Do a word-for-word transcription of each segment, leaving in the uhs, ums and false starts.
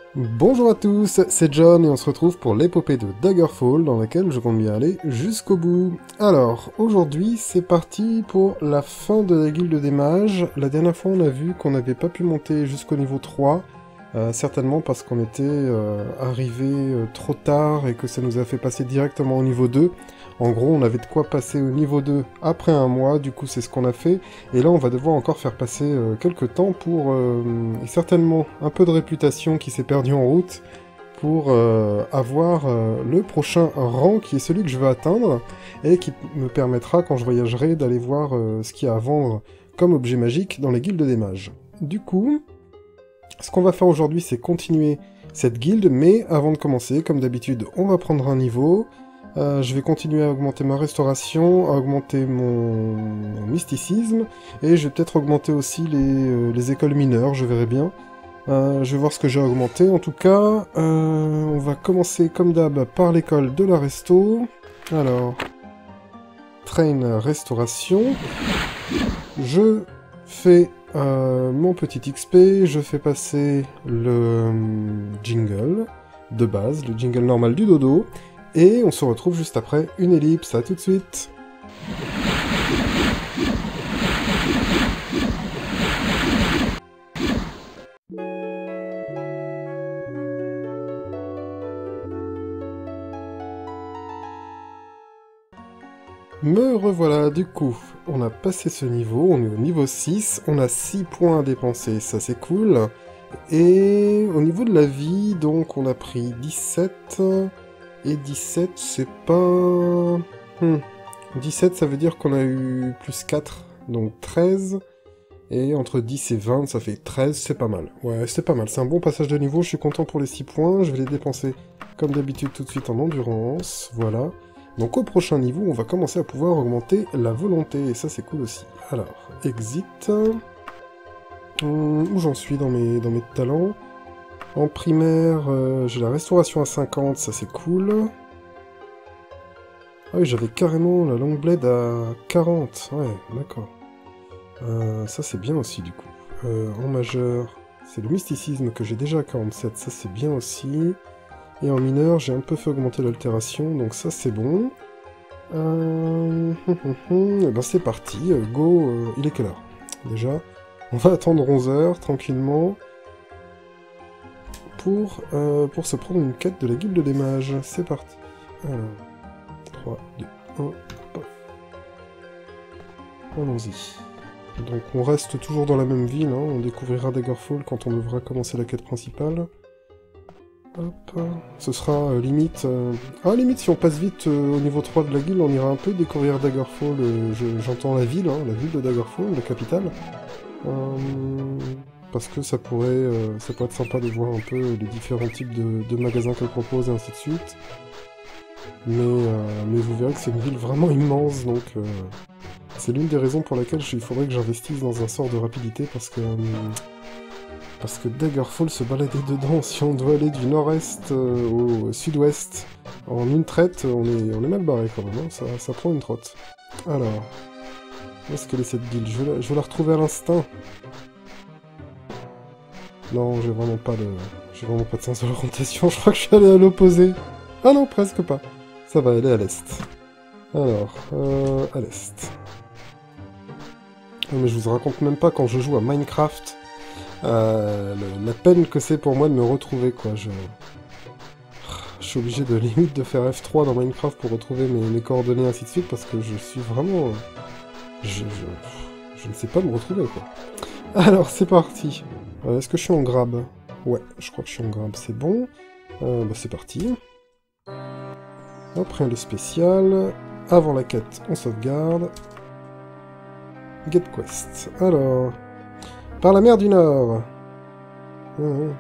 Bonjour à tous, c'est John et on se retrouve pour l'épopée de Daggerfall dans laquelle je compte bien aller jusqu'au bout. Alors, aujourd'hui c'est parti pour la fin de la guilde des mages. La dernière fois on a vu qu'on n'avait pas pu monter jusqu'au niveau trois, euh, certainement parce qu'on était euh, arrivé euh, trop tard et que ça nous a fait passer directement au niveau deux. En gros, on avait de quoi passer au niveau deux après un mois, du coup c'est ce qu'on a fait. Et là, on va devoir encore faire passer euh, quelques temps pour... Euh, et certainement un peu de réputation qui s'est perdue en route pour euh, avoir euh, le prochain rang qui est celui que je veux atteindre et qui me permettra, quand je voyagerai, d'aller voir euh, ce qu'il y a à vendre comme objet magique dans les guildes des mages. Du coup, ce qu'on va faire aujourd'hui, c'est continuer cette guilde, mais avant de commencer, comme d'habitude, on va prendre un niveau... Euh, je vais continuer à augmenter ma restauration, à augmenter mon, mon mysticisme, et je vais peut-être augmenter aussi les, euh, les écoles mineures, je verrai bien. Euh, je vais voir ce que j'ai augmenté. En tout cas, euh, on va commencer comme d'hab par l'école de la resto. Alors, train restauration. Je fais euh, mon petit X P, je fais passer le euh, jingle de base, le jingle normal du dodo. Et on se retrouve juste après une ellipse, à tout de suite. Me revoilà, du coup, on a passé ce niveau, on est au niveau six, on a six points à dépenser, ça c'est cool. Et au niveau de la vie, donc on a pris dix-sept... Et dix-sept, c'est pas... Hmm. dix-sept, ça veut dire qu'on a eu plus quatre, donc treize. Et entre dix et vingt, ça fait treize, c'est pas mal. Ouais, c'est pas mal, c'est un bon passage de niveau, je suis content pour les six points. Je vais les dépenser, comme d'habitude, tout de suite en endurance. Voilà. Donc au prochain niveau, on va commencer à pouvoir augmenter la volonté, et ça c'est cool aussi. Alors, exit... Hum, où j'en suis dans mes, dans mes talents? En primaire, euh, j'ai la restauration à cinquante, ça c'est cool. Ah oui, j'avais carrément la longue blade à quarante, ouais, d'accord. Euh, ça c'est bien aussi du coup. Euh, en majeur, c'est le mysticisme que j'ai déjà à quarante-sept, ça c'est bien aussi. Et en mineur, j'ai un peu fait augmenter l'altération, donc ça c'est bon. Euh... Et ben c'est parti, go, euh, il est quelle heure? Déjà, on va attendre onze heures, tranquillement. Pour, euh, pour se prendre une quête de la guilde des mages. C'est parti. Alors, trois, deux, un, paf. Allons-y. Donc on reste toujours dans la même ville, hein. On découvrira Daggerfall quand on devra commencer la quête principale. Hop. Ce sera euh, limite... Euh... Ah, limite, si on passe vite euh, au niveau trois de la guilde, on ira un peu découvrir Daggerfall. Euh, J'entends la ville, hein, la ville de Daggerfall, la capitale. Euh... Parce que ça pourrait, euh, ça pourrait être sympa de voir un peu les différents types de, de magasins qu'elle propose et ainsi de suite. Mais, euh, mais vous verrez que c'est une ville vraiment immense, donc euh, c'est l'une des raisons pour laquelle il faudrait que j'investisse dans un sort de rapidité, parce que, euh, parce que Daggerfall se balader dedans, si on doit aller du nord-est euh, au sud-ouest en une traite, on est, on est mal barré quand même, hein, ça, ça prend une trotte. Alors, où est-ce qu'elle est cette ville? Je vais la, je vais la retrouver à l'instinct. Non, j'ai vraiment pas de... J'ai vraiment pas de sens d'orientation, je crois que je suis allé à l'opposé. Ah non, presque pas. Ça va, aller à l'est. Alors, euh, à l'est. Mais je vous raconte même pas quand je joue à Minecraft, euh, le, la peine que c'est pour moi de me retrouver, quoi. Je... Je suis obligé de limite de faire F trois dans Minecraft pour retrouver mes, mes coordonnées, ainsi de suite, parce que je suis vraiment... Je, je, je ne sais pas me retrouver, quoi. Alors, c'est parti. Euh, Est-ce que je suis en grab? Ouais, je crois que je suis en grab, c'est bon. Euh, bah c'est parti. Après le spécial. Avant la quête, on sauvegarde. Get quest. Alors... Par la mer du Nord. Mmh.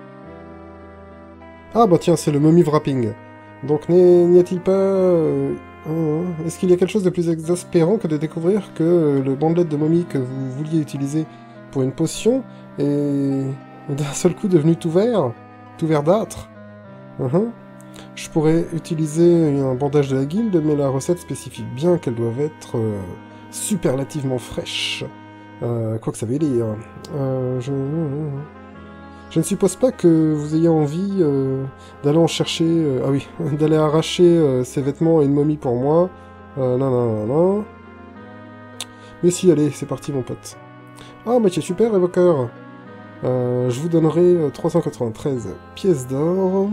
Ah bah tiens, c'est le mummy wrapping. Donc n'y a-t-il pas... Euh, mmh. Est-ce qu'il y a quelque chose de plus exaspérant que de découvrir que le bandelet de momie que vous vouliez utiliser pour une potion est d'un seul coup devenu tout vert, tout verdâtre. Uh-huh. Je pourrais utiliser un bandage de la guilde, mais la recette spécifie bien qu'elles doivent être euh, superlativement fraîches. Euh, quoi que ça veut dire. Euh, je... Je ne suppose pas que vous ayez envie euh, d'aller en chercher... Euh, ah oui, d'aller arracher euh, ces vêtements à une momie pour moi. Euh, non, non, non, non. Mais si, allez, c'est parti, mon pote. Ah, mais c'est super, évoqueur. Euh, je vous donnerai euh, trois cent quatre-vingt-treize pièces d'or.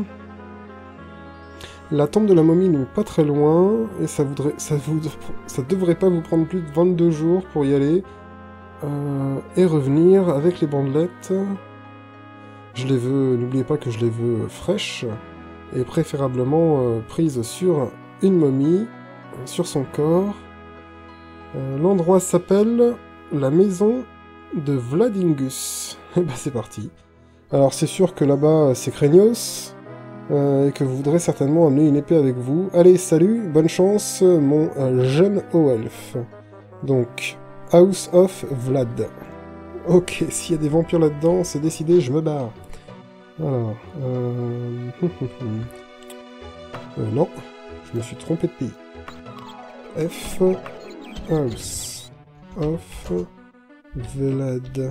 La tombe de la momie n'est pas très loin, et ça voudrait, ça vous, ça devrait pas vous prendre plus de vingt-deux jours pour y aller, euh, et revenir avec les bandelettes. Je les veux, n'oubliez pas que je les veux fraîches, et préférablement euh, prises sur une momie, euh, sur son corps. Euh, L'endroit s'appelle la maison de Vladingus. Et bah c'est parti. Alors c'est sûr que là-bas c'est craignos, euh, et que vous voudrez certainement amener une épée avec vous. Allez, salut, bonne chance, mon euh, jeune haut-elfe. Donc, House of Vlad. Ok, s'il y a des vampires là-dedans, c'est décidé, je me barre. Alors, euh... euh... non, je me suis trompé de pays. F... House of Vlad.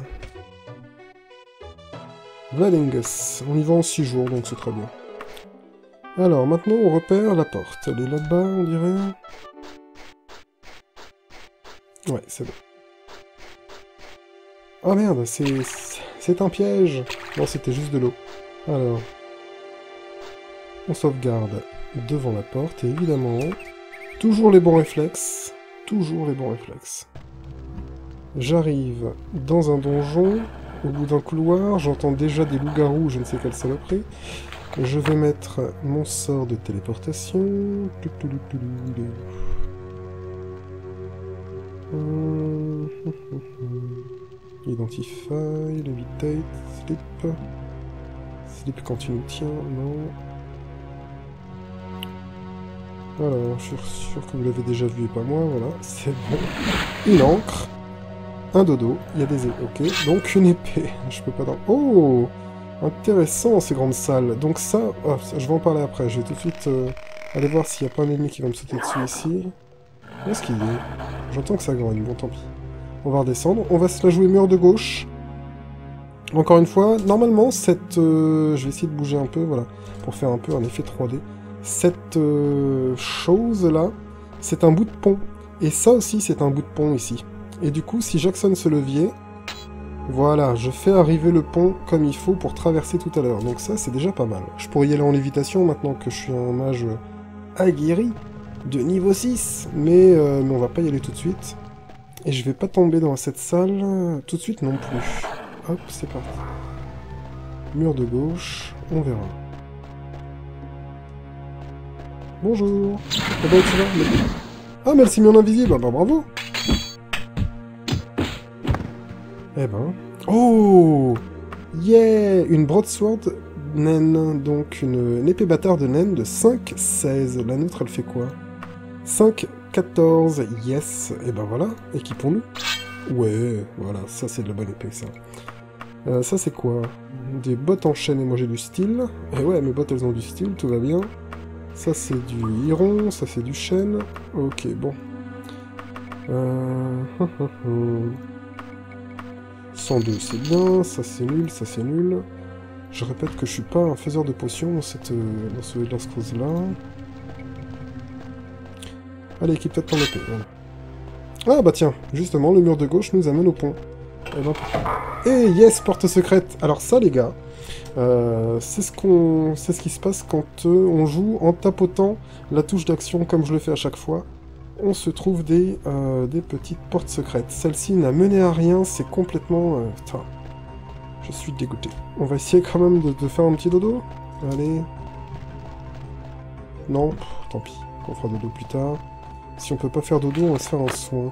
Vladingus. On y va en six jours, donc c'est très bien. Alors, maintenant, on repère la porte. Elle est là-bas, on dirait. Ouais, c'est bon. Oh merde, c'est... c'est un piège. Non, c'était juste de l'eau. Alors... On sauvegarde devant la porte, et évidemment... Toujours les bons réflexes. Toujours les bons réflexes. J'arrive dans un donjon, au bout d'un couloir, j'entends déjà des loups-garous, je ne sais quelle saloperie. Je vais mettre mon sort de téléportation. Identify, levitate, slip. Slip quand tu nous tiens, non. Voilà, je suis sûr que vous l'avez déjà vu et pas moi, voilà, c'est bon. Une encre, un dodo, il y a des... Ok, donc une épée, je peux pas... Dans... Oh, intéressant ces grandes salles. Donc ça, oh, ça, je vais en parler après, je vais tout de suite euh, aller voir s'il n'y a pas un ennemi qui va me sauter dessus ici. Où est-ce qu'il est? J'entends que ça grogne, bon tant pis. On va redescendre, on va se la jouer mur de gauche. Encore une fois, normalement, cette... Euh, je vais essayer de bouger un peu, voilà, pour faire un peu un effet trois D. Cette euh, chose-là, c'est un bout de pont. Et ça aussi, c'est un bout de pont ici. Et du coup, si j'actionne ce levier, voilà, je fais arriver le pont comme il faut pour traverser tout à l'heure. Donc ça, c'est déjà pas mal. Je pourrais y aller en lévitation maintenant que je suis un mage aguerri de niveau six. Mais, euh, mais on va pas y aller tout de suite. Et je vais pas tomber dans cette salle tout de suite non plus. Hop, c'est parti. Mur de gauche, on verra. Bonjour. Ah bah, tu vas, mais... Ah, mais elle s'est mise en invisible. Ah bah bravo. Eh ben... Oh, yeah. Une broadsword naine. Donc une, une épée bâtarde naine de cinq seize. La nôtre, elle fait quoi? cinq quatorze. Yes. Et ben voilà. Équipons-nous. Ouais, voilà. Ça, c'est de la bonne épée, ça. Euh, ça, c'est quoi? Des bottes en chaîne et moi, j'ai du style. Et ouais, mes bottes, elles ont du style. Tout va bien. Ça, c'est du hiron, ça, c'est du chêne. Ok, bon. Euh... cent deux, c'est bien. Ça, c'est nul, ça, c'est nul. Je répète que je suis pas un faiseur de potions dans cette, dans ce, dans ce cause-là. Allez, équipe peut-être ton épée, voilà. Ah, bah tiens, justement, le mur de gauche nous amène au pont. Et ben... Et yes, porte secrète. Alors ça, les gars... Euh, c'est ce qu'on, c'est ce qui se passe quand euh, on joue en tapotant la touche d'action comme je le fais à chaque fois. On se trouve des, euh, des petites portes secrètes. Celle-ci n'a mené à rien, c'est complètement... Euh, putain, je suis dégoûté. On va essayer quand même de, de faire un petit dodo. Allez. Non, pff, tant pis, on fera dodo plus tard. Si on peut pas faire dodo, on va se faire un soin.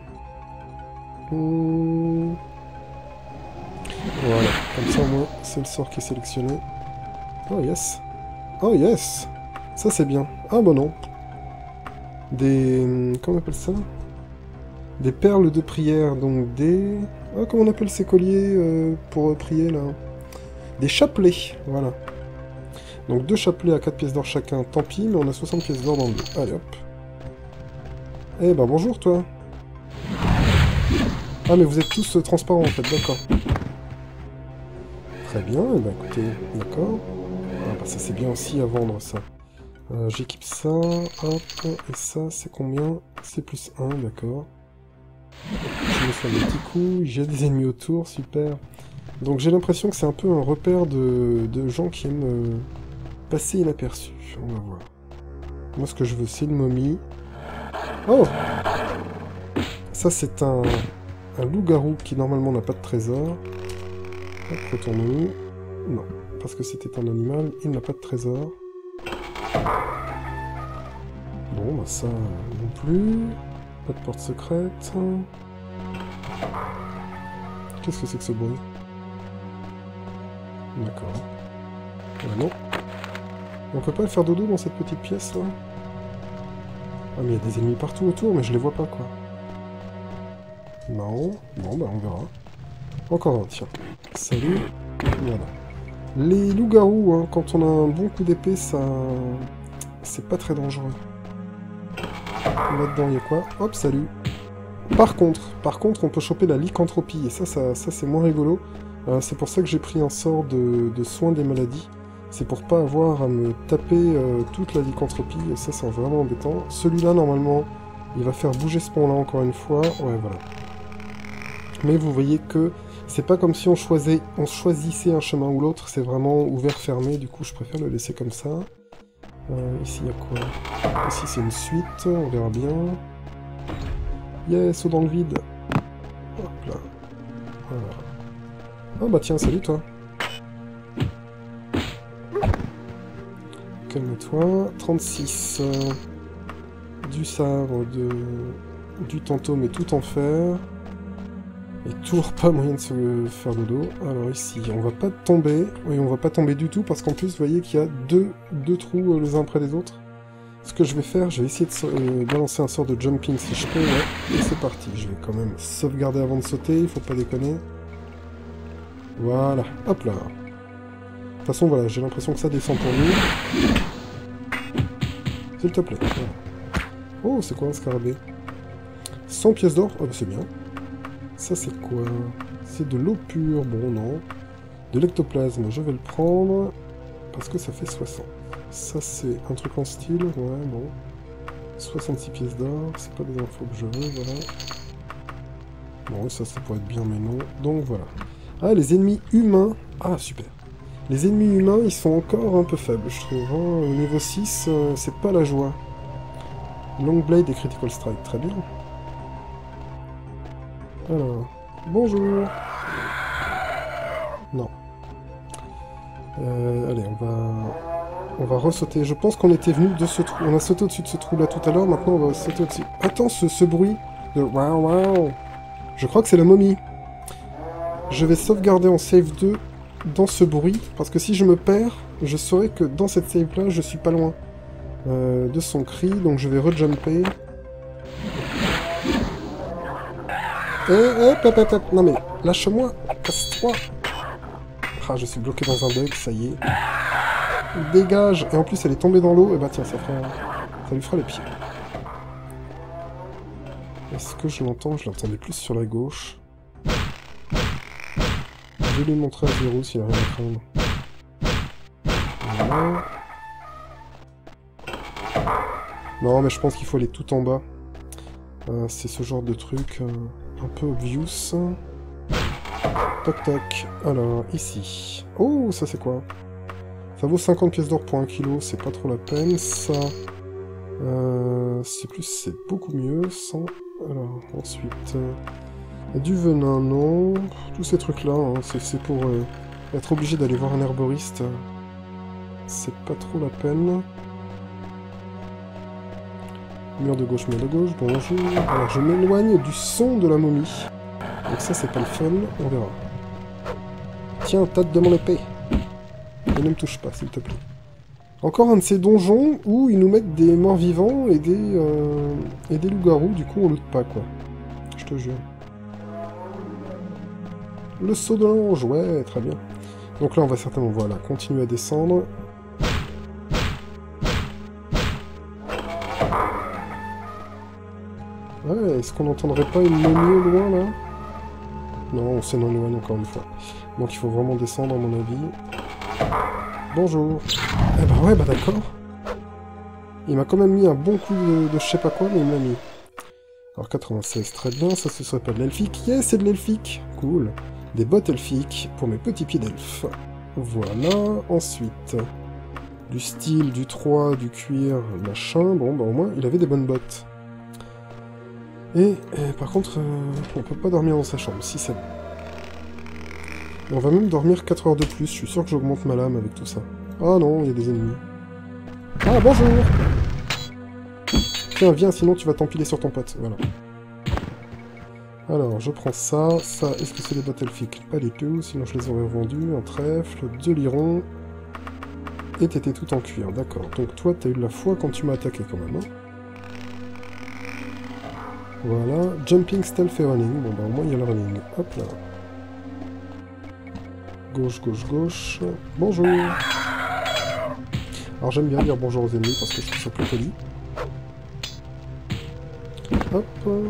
Hmm... Voilà, comme ça au moins, c'est le sort qui est sélectionné. Oh yes. Oh yes. Ça c'est bien. Ah bah non. Des... Comment on appelle ça? Des perles de prière, donc des... Ah, comment on appelle ces colliers euh, pour prier, là? Des chapelets, voilà. Donc deux chapelets à quatre pièces d'or chacun, tant pis, mais on a soixante pièces d'or dans le dos. Allez hop. Eh ben bonjour toi. Ah mais vous êtes tous euh, transparents en fait, d'accord. Très bien, et bah écoutez, d'accord. Ah bah ça c'est bien aussi à vendre ça. Euh, J'équipe ça, hop, et ça c'est combien? C'est plus un, d'accord. Je me fais un petit coup, j'ai des ennemis autour, super. Donc j'ai l'impression que c'est un peu un repère de, de gens qui aiment euh, passer inaperçus. On va voir. Moi ce que je veux c'est une momie. Oh! Ça c'est un, un loup-garou qui normalement n'a pas de trésor. Hop, retournons-nous. Non, parce que c'était un animal, il n'a pas de trésor. Bon, bah ça non plus. Pas de porte secrète. Qu'est-ce que c'est que ce bruit? D'accord. Ah non. On peut pas faire dodo dans cette petite pièce là? Ah mais il y a des ennemis partout autour, mais je les vois pas quoi. Non. Bon bah on verra. Encore un, tiens. Salut. Voilà. Les loups-garous, hein, quand on a un bon coup d'épée, ça... c'est pas très dangereux. Là-dedans, il y a quoi? Hop, salut. Par contre, par contre, on peut choper la lycanthropie, et ça, ça, ça c'est moins rigolo. Euh, c'est pour ça que j'ai pris un sort de, de soin des maladies. C'est pour pas avoir à me taper euh, toute la lycanthropie, et ça, c'est vraiment embêtant. Celui-là, normalement, il va faire bouger ce pont-là encore une fois. Ouais, voilà. Mais vous voyez que c'est pas comme si on, choisait, on choisissait un chemin ou l'autre, c'est vraiment ouvert-fermé, du coup, je préfère le laisser comme ça. Euh, ici, il y a quoi? Ici, c'est une suite, on verra bien. Yes, saut dans le vide. Hop là. Voilà. Ah bah tiens, salut toi. Calme-toi. trente-six. Euh, du sabre, de... du tantôt, mais tout en fer. Et toujours pas moyen de se faire de dos. Alors ici, on va pas tomber. Oui, on va pas tomber du tout, parce qu'en plus, vous voyez qu'il y a deux, deux trous les uns après les autres. Ce que je vais faire, je vais essayer de euh, balancer un sort de jumping si je peux, ouais. Et c'est parti, je vais quand même sauvegarder avant de sauter, il faut pas déconner. Voilà, hop là. De toute façon, voilà, j'ai l'impression que ça descend pour nous. S'il te plaît, voilà. Oh, c'est quoi un scarabée? cent pièces d'or, oh bah c'est bien. Ça c'est quoi? C'est de l'eau pure, bon non. De l'ectoplasme, je vais le prendre, parce que ça fait soixante. Ça c'est un truc en style, ouais, bon. soixante-six pièces d'or, c'est pas des infos que je veux, voilà. Bon, ça, ça pourrait être bien, mais non. Donc voilà. Ah, les ennemis humains. Ah, super. Les ennemis humains, ils sont encore un peu faibles, je trouve. Hein. Au niveau six, euh, c'est pas la joie. Long Blade et Critical Strike, très bien. Alors, bonjour. Non. Euh, allez, on va... On va ressauter. Je pense qu'on était venu de ce trou. On a sauté au-dessus de ce trou-là tout à l'heure, maintenant on va sauter au-dessus. Attends, ce, ce bruit de waouh waouh. Je crois que c'est la momie. Je vais sauvegarder en save deux dans ce bruit, parce que si je me perds, je saurai que dans cette save-là, je suis pas loin euh, de son cri, donc je vais rejumper. Eh, hop, hop, hop, hop. Non mais, lâche-moi, casse-toi. Ah, je suis bloqué dans un bug, ça y est. Dégage! Et en plus, elle est tombée dans l'eau, et bah tiens, ça, fera... ça lui fera les pieds. Est-ce que je l'entends? Je l'entendais plus sur la gauche. Je vais lui montrer à zéro s'il a rien à craindre. Voilà. Non, mais je pense qu'il faut aller tout en bas. Euh, c'est ce genre de truc euh, un peu obvious. Toc toc. Alors, ici. Oh, ça c'est quoi? Ça vaut cinquante pièces d'or pour un kilo, c'est pas trop la peine. Ça, euh, c'est plus, c'est beaucoup mieux. cent. Alors, ensuite, euh, du venin, non. Tous ces trucs-là, hein, c'est pour euh, être obligé d'aller voir un herboriste. Euh, c'est pas trop la peine. Mur de gauche, mur de gauche, bonjour. Alors, je m'éloigne du son de la momie. Donc ça, c'est pas le fun, on verra. Tiens, tâte de mon épée. Et ne me touche pas, s'il te plaît. Encore un de ces donjons où ils nous mettent des morts-vivants et des, euh, et des loups-garous, du coup on loot pas, quoi. Je te jure. Le saut de l'ange, ouais, très bien. Donc là on va certainement, voilà, continuer à descendre. Ouais, est-ce qu'on n'entendrait pas une momie au loin, là? Non, on s'éloigne encore une fois. Donc il faut vraiment descendre à mon avis. Bonjour. Eh bah ouais, bah d'accord. Il m'a quand même mis un bon coup de, de je sais pas quoi, mais il me l'a mis. Alors quatre-vingt-seize, très bien, ça ce serait pas de l'elfique. Yes, c'est de l'elfique. Cool. Des bottes elfiques pour mes petits pieds d'elfe. Voilà, ensuite... Du style, du trois, du cuir, machin. Bon, bah au moins, il avait des bonnes bottes. Et, et par contre, euh, on peut pas dormir dans sa chambre. Si, c'est bon. Et on va même dormir quatre heures de plus. Je suis sûr que j'augmente ma lame avec tout ça. Ah non, il y a des ennemis. Ah, bonjour! Tiens, viens, sinon tu vas t'empiler sur ton pote. Voilà. Alors, je prends ça. Ça, est-ce que c'est des bottes elfiques? Pas du tout, sinon je les aurais revendus. Un trèfle, deux lirons. Et t'étais tout en cuir, d'accord. Donc toi, t'as eu de la foi quand tu m'as attaqué quand même. Hein. Voilà. Jumping, stealth et running. Bon, bah au moins, il y a le running. Hop là. Gauche, gauche, gauche. Bonjour. Alors j'aime bien dire bonjour aux ennemis parce que je trouve ça plus poli. Hop.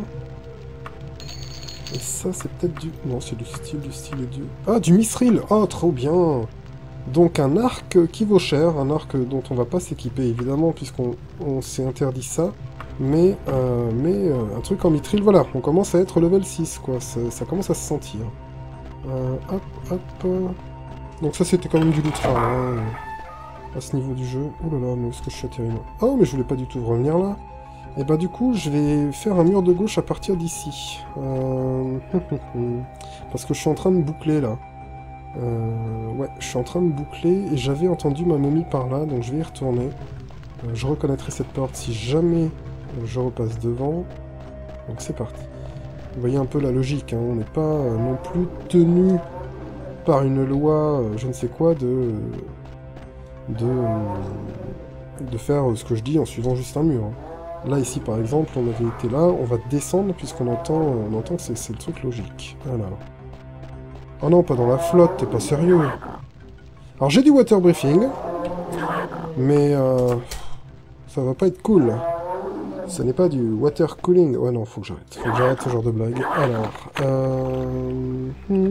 Et ça, c'est peut-être du... Non, c'est du style, du style et du... Ah, du mithril. Oh, trop bien. Donc un arc qui vaut cher, un arc dont on va pas s'équiper évidemment puisqu'on on, s'est interdit ça, mais, euh, mais euh, un truc en mithril, voilà, on commence à être level six quoi, ça, ça commence à se sentir. Euh, hop, hop... Donc ça c'était quand même du loot rare, hein, à ce niveau du jeu. Oh là là, mais est-ce que je suis atterri là? Oh, mais je voulais pas du tout revenir là. Et bah du coup, je vais faire un mur de gauche à partir d'ici. Euh... Parce que je suis en train de boucler là. Euh, ouais, je suis en train de boucler et j'avais entendu ma momie par là, donc je vais y retourner. Euh, je reconnaîtrai cette porte si jamais euh, je repasse devant. Donc c'est parti. Vous voyez un peu la logique, hein, on n'est pas euh, non plus tenu par une loi, euh, je ne sais quoi, de... de... de faire euh, ce que je dis en suivant juste un mur. Hein. Là, ici, par exemple, on avait été là, on va descendre puisqu'on entend, on entend que c'est le truc logique. Voilà. Oh non, pas dans la flotte, t'es pas sérieux. Alors j'ai du water briefing, mais euh, ça va pas être cool. Ce n'est pas du water cooling. Ouais non, faut que j'arrête. Faut que j'arrête ce genre de blague. Alors, euh...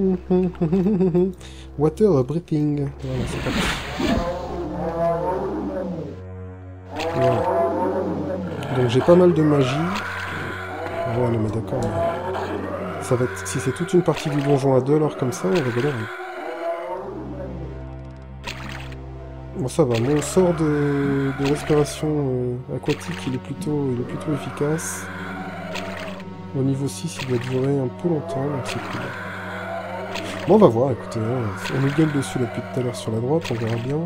water briefing. Voilà, c'est parti. Voilà. Donc j'ai pas mal de magie. Ouais, non mais d'accord. Mais... Ça va être... Si c'est toute une partie du donjon à deux, alors comme ça, on va galérer. Bon, ça va. Mon sort de, de respiration euh, aquatique, il est, plutôt, il est plutôt efficace. Au niveau six, il doit durer un peu longtemps, donc c'est cool. Bon, on va voir, écoutez. Hein, on nous gueule dessus là depuis tout à l'heure sur la droite, on verra bien.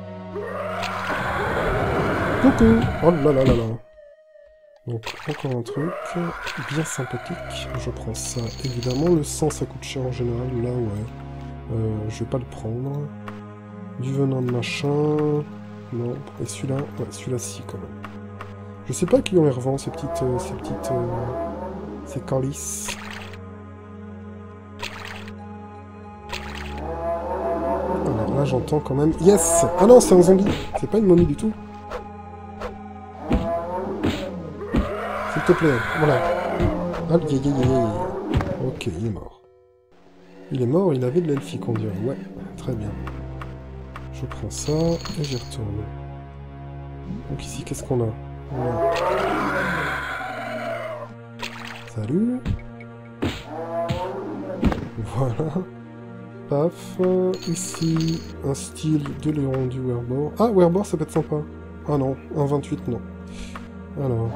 Coucou! Oh là là là là! Donc, encore un truc bien sympathique. Je prends ça, évidemment. Le sang, ça coûte cher en général. Là, ouais. Euh, je vais pas le prendre. Du venin de machin... Non. Et celui-là... Ouais, celui-là, si, quand même. Je sais pas qui on les revend, ces petites... Euh, ces petites... Euh, ces calices. Alors là, j'entends quand même... Yes! Ah non, c'est un zombie! C'est pas une momie du tout. S'il te plaît, voilà. Aïe, aïe, aïe, aïe. Ok, il est mort. Il est mort, il avait de l'elfique, on dirait. Ouais, très bien. Je prends ça, et j'y retourne. Donc ici, qu'est-ce qu'on a? Voilà. Salut. Voilà. Paf. Ici, un style de Léon du Werbor. Ah, Werbor, ça peut être sympa. Ah non, un vingt-huit, non. Alors...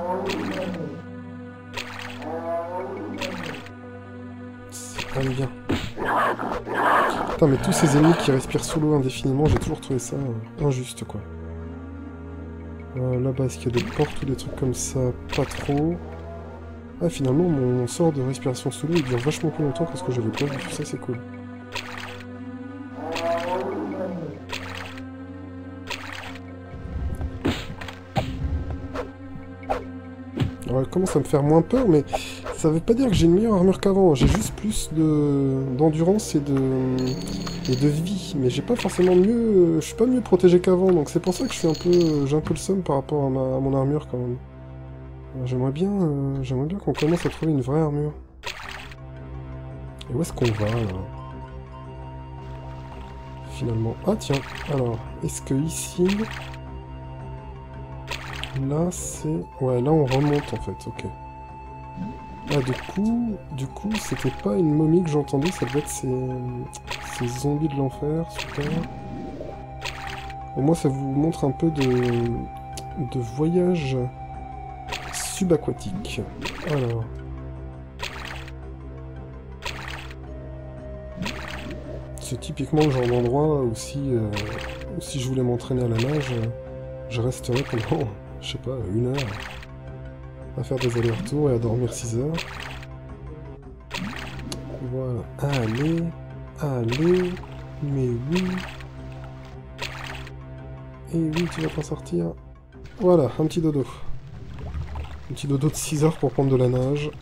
Allez, viens. Putain, mais tous ces ennemis qui respirent sous l'eau indéfiniment, j'ai toujours trouvé ça euh, injuste, quoi. Euh, Là-bas, est-ce qu'il y a des portes ou des trucs comme ça? Pas trop. Ah, finalement, mon sort de respiration sous l'eau, il dure vachement plus longtemps que ce que j'avais prévu. Ça, c'est cool. Alors, elle commence à me faire moins peur, mais ça veut pas dire que j'ai une meilleure armure qu'avant. J'ai juste plus de d'endurance et de et de vie, mais j'ai pas forcément mieux. Je suis pas mieux protégé qu'avant, donc c'est pour ça que je suis un peu, j'ai un peu le seum par rapport à, ma, à mon armure quand même. J'aimerais bien, euh, j'aimerais bien qu'on commence à trouver une vraie armure. Et où est-ce qu'on va là? finalement. Ah tiens, alors, est-ce que ici... Là, c'est... Ouais, là, on remonte, en fait, ok. Ah, du coup, du coup, c'était pas une momie que j'entendais, ça devait être ces... ces zombies de l'enfer, super. Au moins, ça vous montre un peu de... de voyage subaquatique. Alors... C'est typiquement le genre d'endroit où si, euh, où si je voulais m'entraîner à la nage, euh, je resterais pendant, je sais pas, une heure à faire des allers-retours et à dormir six heures. Voilà. Allez, allez, mais oui. Et oui, tu vas t'en sortir. Voilà, un petit dodo. Un petit dodo de six heures pour prendre de la nage.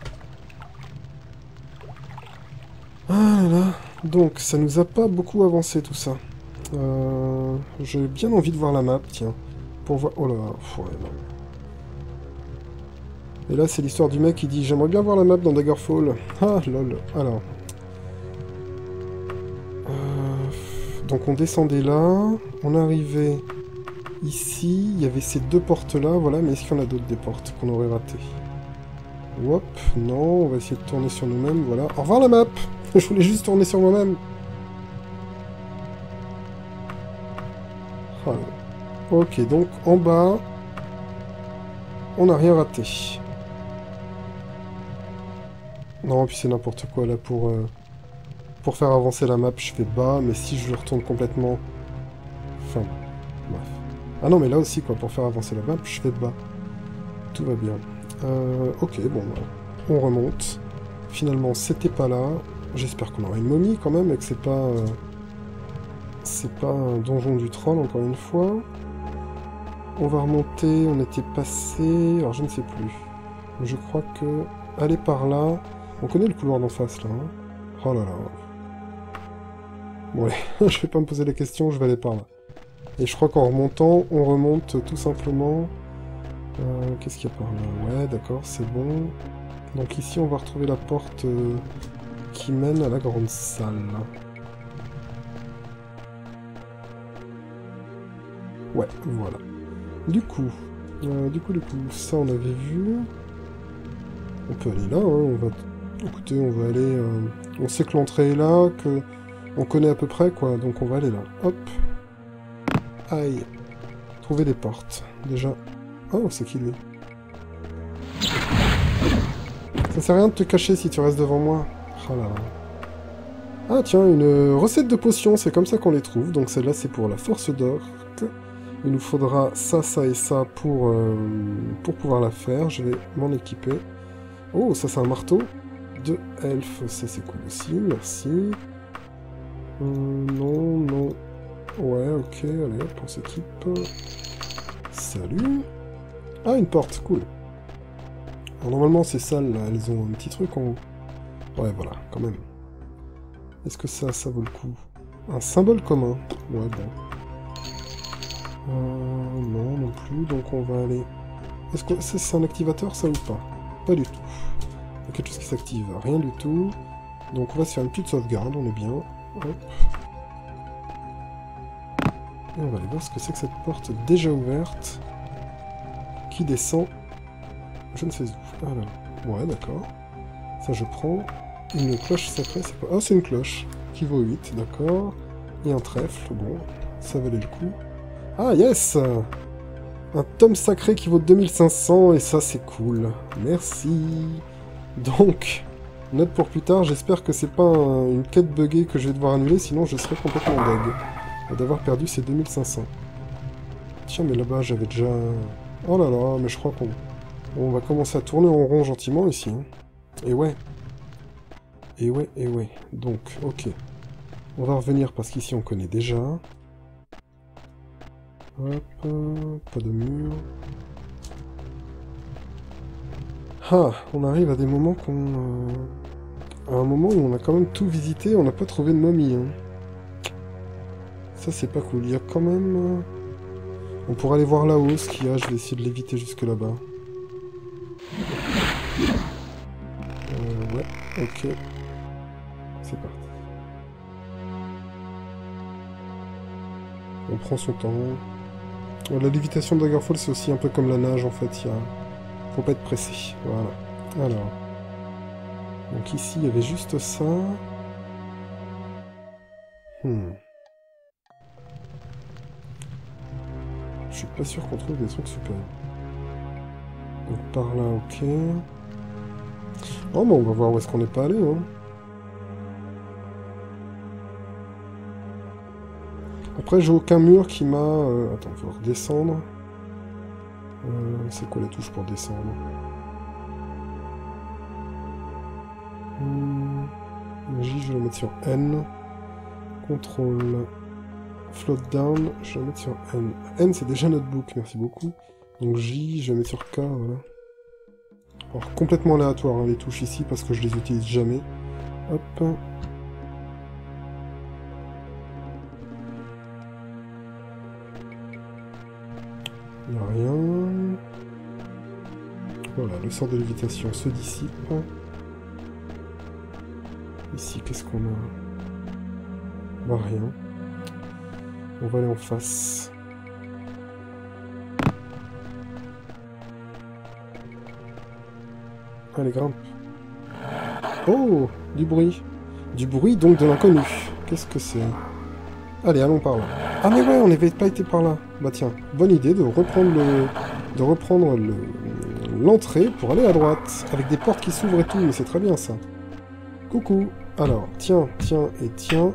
Ah là là. Donc, ça nous a pas beaucoup avancé tout ça. Euh, J'ai bien envie de voir la map, tiens. Pour voir... Oh là là, ouais, non. Et là, c'est l'histoire du mec qui dit « J'aimerais bien voir la map dans Daggerfall. » Ah, lol. Alors. Euh, donc, on descendait là. On arrivait ici. Il y avait ces deux portes-là, voilà. Mais est-ce qu'il y en a d'autres des portes qu'on aurait ratées? Hop, non. On va essayer de tourner sur nous-mêmes, voilà. Au revoir la map. Je voulais juste tourner sur moi-même. Ah, ok, donc en bas, on n'a rien raté. Non, puis c'est n'importe quoi là pour, euh, pour faire avancer la map, je fais bas, mais si je retourne complètement... Enfin, bref. Ah non, mais là aussi, quoi, pour faire avancer la map, je fais bas. Tout va bien. Euh, ok, bon, bah, on remonte. Finalement, c'était pas là. J'espère qu'on aura une momie quand même et que c'est pas... Euh, c'est pas un donjon du troll, encore une fois. On va remonter, on était passé... Alors, je ne sais plus. Je crois que... Aller par là... On connaît le couloir d'en face, là. Hein. Oh là là. Bon, allez, je vais pas me poser la question, je vais aller par là. Et je crois qu'en remontant, on remonte tout simplement... Euh, Qu'est-ce qu'il y a par là? Ouais, d'accord, c'est bon. Donc ici, on va retrouver la porte euh, qui mène à la grande salle. Ouais, voilà. Du coup, euh, du coup, du coup, ça on avait vu. On peut aller là, hein, on va... Écoutez, on va aller... Euh... On sait que l'entrée est là, que... On connaît à peu près, quoi, donc on va aller là. Hop. Aïe. Trouver des portes. Déjà... Oh, c'est qui, lui? Ça sert à rien de te cacher si tu restes devant moi. Oh là là. Ah, tiens, une recette de potions, c'est comme ça qu'on les trouve. Donc celle-là, c'est pour la force d'or. Il nous faudra ça, ça et ça pour, euh, pour pouvoir la faire. Je vais m'en équiper. Oh, ça, c'est un marteau de elfe. Ça, c'est cool aussi. Merci. Euh, non, non. Ouais, ok. Allez, hop, on s'équipe. Salut. Ah, une porte. Cool. Alors, normalement, ces salles, là, elles ont un petit truc en haut. Ouais, voilà, quand même. Est-ce que ça, ça vaut le coup? Un symbole commun. Ouais, bon. Euh, non, non plus, donc on va aller... Est-ce que c'est un activateur, ça, ou pas? Pas du tout. Il y a quelque chose qui s'active, rien du tout. Donc on va se faire une petite sauvegarde, on est bien. Hop. Et on va aller voir ce que c'est que cette porte déjà ouverte. Qui descend... Je ne sais où. Alors, ouais, d'accord. Ça, je prends. Une cloche sacrée, c'est pas... Ah, c'est une cloche. Qui vaut huit, d'accord. Et un trèfle, bon. Ça valait le coup. Ah, yes! Un tome sacré qui vaut deux mille cinq cents, et ça, c'est cool. Merci. Donc, note pour plus tard, j'espère que c'est pas un, une quête buggée que je vais devoir annuler, sinon je serai complètement deg d'avoir perdu ces deux mille cinq cents. Tiens, mais là-bas, j'avais déjà... Oh là là, mais je crois qu'on on va commencer à tourner en rond gentiment, ici. Hein. Et ouais. Et ouais, et ouais. Donc, ok. On va revenir, parce qu'ici, on connaît déjà... Hop, pas de mur. Ah, on arrive à des moments qu'on... Euh, à un moment où on a quand même tout visité, on n'a pas trouvé de momie. Hein. Ça, c'est pas cool. Il y a quand même... Euh... On pourra aller voir là-haut ce qu'il y a. Je vais essayer de l'éviter jusque là-bas. Euh, ouais, ok. C'est parti. prend son temps. La lévitation de Daggerfall, c'est aussi un peu comme la nage, en fait. Il y a... faut pas être pressé. Voilà. Alors. Donc ici, il y avait juste ça. Hmm. Je suis pas sûr qu'on trouve des trucs super. Donc par là, ok. Oh, bon, on va voir où est-ce qu'on n'est pas allé, hein. Après, j'ai aucun mur qui m'a... Euh... Attends, il faut redescendre. Euh, c'est quoi les touches pour descendre? hmm. J, je vais le mettre sur N. Contrôle. Float down, je vais le mettre sur N. N, c'est déjà notebook, merci beaucoup. Donc J, je vais le mettre sur K, voilà. Alors, complètement aléatoire, hein, les touches ici, parce que je les utilise jamais. Hop. Il n'y a rien. Voilà, le sort de lévitation se dissipe. Ici, qu'est-ce qu'on a? Bah, rien. On va aller en face. Allez, grimpe. Oh, du bruit. Du bruit, donc de l'inconnu. Qu'est-ce que c'est? Allez, allons par là. Ah mais ouais, on n'avait pas été par là. Bah tiens, bonne idée de reprendre le... de reprendre le... l'entrée pour aller à droite. Avec des portes qui s'ouvrent et tout, mais c'est très bien ça. Coucou. Alors, tiens, tiens et tiens.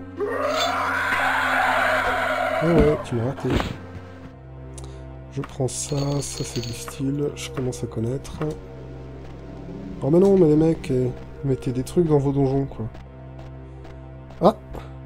Ah ouais, tu m'as raté. Je prends ça, ça c'est du style, je commence à connaître. Oh mais non, mais les mecs, eh, mettez des trucs dans vos donjons, quoi. Ah!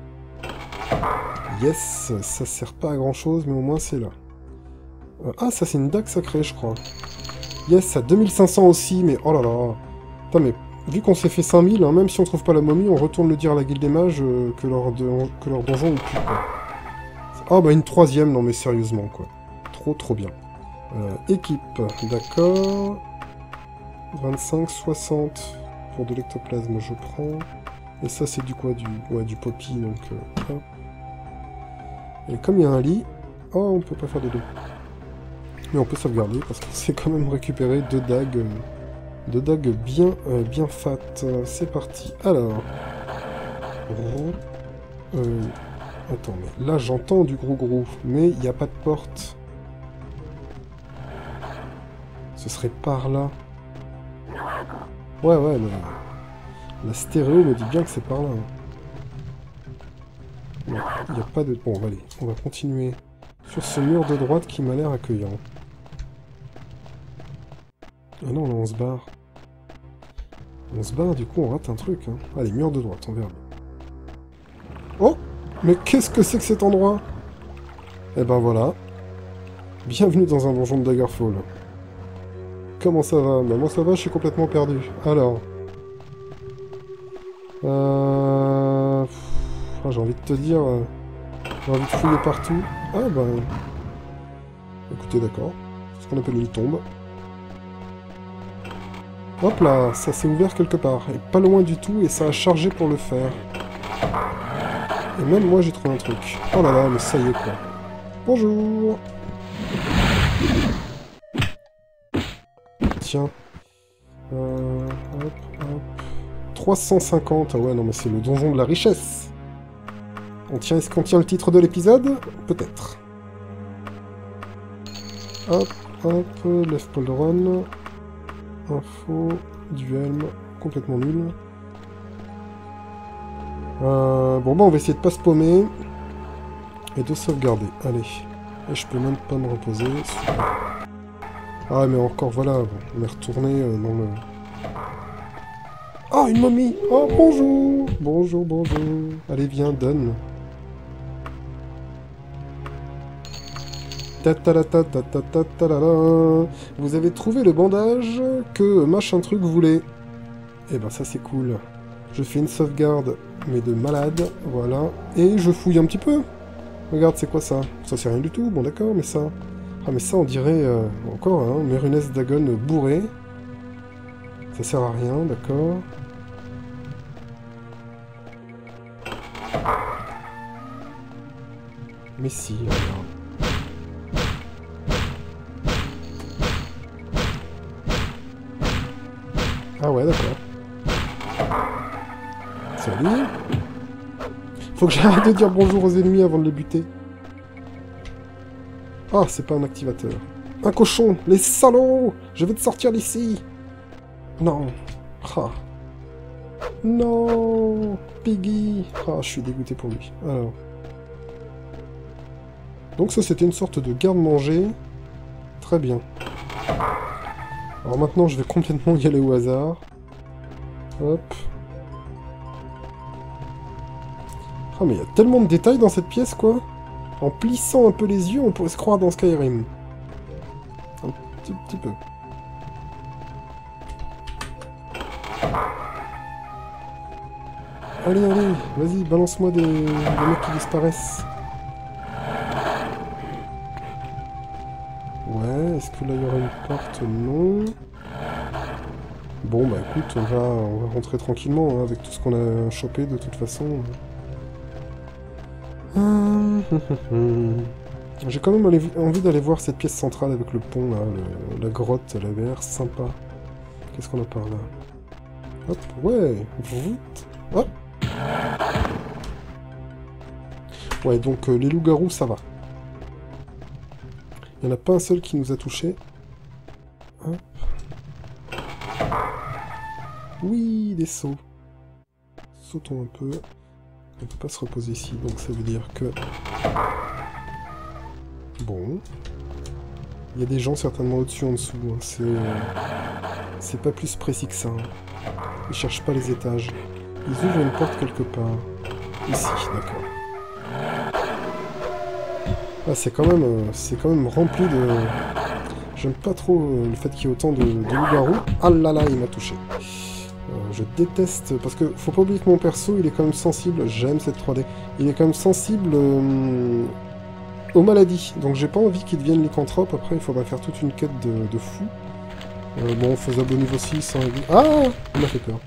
Yes, ça sert pas à grand chose, mais au moins c'est là. Euh, ah, ça c'est une dague sacrée, je crois. Yes, à deux mille cinq cents aussi, mais oh là là. Putain, mais vu qu'on s'est fait cinq mille, hein, même si on trouve pas la momie, on retourne le dire à la guilde des mages euh, que, leur de, que leur donjon est plus, quoi. Ah bah une troisième, non mais sérieusement, quoi. Trop trop bien. Euh, équipe, d'accord. vingt-cinq, soixante pour de l'ectoplasme, je prends. Et ça c'est du quoi? Du, ouais, du poppy, donc... Euh, hop. Et comme il y a un lit... Oh, on peut pas faire de dos. Mais on peut sauvegarder, parce qu'on s'est quand même récupéré deux dagues... Euh, deux dagues bien, euh, bien fat. Euh, c'est parti. Alors... Euh... Attends, mais là j'entends du gros gros, mais il n'y a pas de porte. Ce serait par là. Ouais, ouais, mais... La stéréo me dit bien que c'est par là. Il n'y a, a pas de... Bon, allez, on va continuer sur ce mur de droite qui m'a l'air accueillant. Ah non, là on se barre. On se barre, du coup on rate un truc. Hein. Allez, mur de droite, on verra. Oh! Mais qu'est-ce que c'est que cet endroit? Eh ben voilà. Bienvenue dans un donjon de Daggerfall. Comment ça va? Ben moi ça va, je suis complètement perdu. Alors... Euh... Ah, j'ai envie de te dire... Euh... J'ai envie de fouiller partout. Ah ben... Écoutez, d'accord. C'est ce qu'on appelle une tombe. Hop là, ça s'est ouvert quelque part. Et pas loin du tout, et ça a chargé pour le faire. Et même moi j'ai trouvé un truc. Oh là là, mais ça y est quoi. Bonjour. Tiens. Euh, hop, hop. trois cent cinquante, ah ouais, non mais c'est le donjon de la richesse. On tient, est-ce qu'on tient le titre de l'épisode? Peut-être. Hop, hop, left pull run. Info, duel, complètement nul. Euh, bon bah on va essayer de pas se paumer. Et de sauvegarder, allez. Et je peux même pas me reposer, super. Ah mais encore voilà, on est retourné euh, dans le... Oh une momie! Oh bonjour! Bonjour, bonjour. Allez viens, donne. Vous avez trouvé le bandage que machin truc voulait. Eh ben ça c'est cool. Je fais une sauvegarde, mais de malade, voilà. Et je fouille un petit peu. Regarde, c'est quoi ça? Ça c'est rien du tout, bon d'accord, mais ça... Ah mais ça on dirait... Euh, encore, hein, Merunès Dagon bourré. Ça sert à rien, d'accord. Mais si, regarde. Ah ouais, d'accord. Salut. Faut que j'arrête de dire bonjour aux ennemis avant de les buter. Ah, c'est pas un activateur. Un cochon! Les salauds! Je vais te sortir d'ici! Non. Ah. Non! Piggy! Ah, je suis dégoûté pour lui. Alors. Donc ça, c'était une sorte de garde-manger. Très bien. Alors maintenant, je vais complètement y aller au hasard. Hop. Ah, mais il y a tellement de détails dans cette pièce, quoi. En plissant un peu les yeux, on pourrait se croire dans Skyrim. Un petit, petit peu. Allez, allez, vas-y, balance-moi des... des mecs qui disparaissent. Ouais, est-ce que là, il y aura une porte? Non. Bon, bah écoute, on va, on va rentrer tranquillement, hein, avec tout ce qu'on a chopé, de toute façon. J'ai quand même envie d'aller voir cette pièce centrale avec le pont, là, le, la grotte, elle avait l'air sympa. Qu'est-ce qu'on a par là? Hop, ouais, hop. Ouais, donc euh, les loups-garous, ça va. Il n'y en a pas un seul qui nous a touchés. Hop. Oui, des sauts. Sautons un peu. On peut pas se reposer ici, donc ça veut dire que... Bon. Il y a des gens certainement au-dessus, en dessous. Hein. C'est... Euh... C'est pas plus précis que ça. Hein. Ils cherchent pas les étages. Ils ouvrent une porte quelque part. Ici, d'accord. Ah, c'est quand même... Euh, c'est quand même rempli de... J'aime pas trop euh, le fait qu'il y ait autant de, de loups-garous. Ah là là, il m'a touché. Euh, je déteste... Parce que faut pas oublier que mon perso, il est quand même sensible... J'aime cette trois D. Il est quand même sensible euh, aux maladies. Donc j'ai pas envie qu'il devienne lycanthrope. Après, il faudra faire toute une quête de, de fou. Euh, bon, faisable au niveau six. Hein, et... Ah, il m'a fait peur.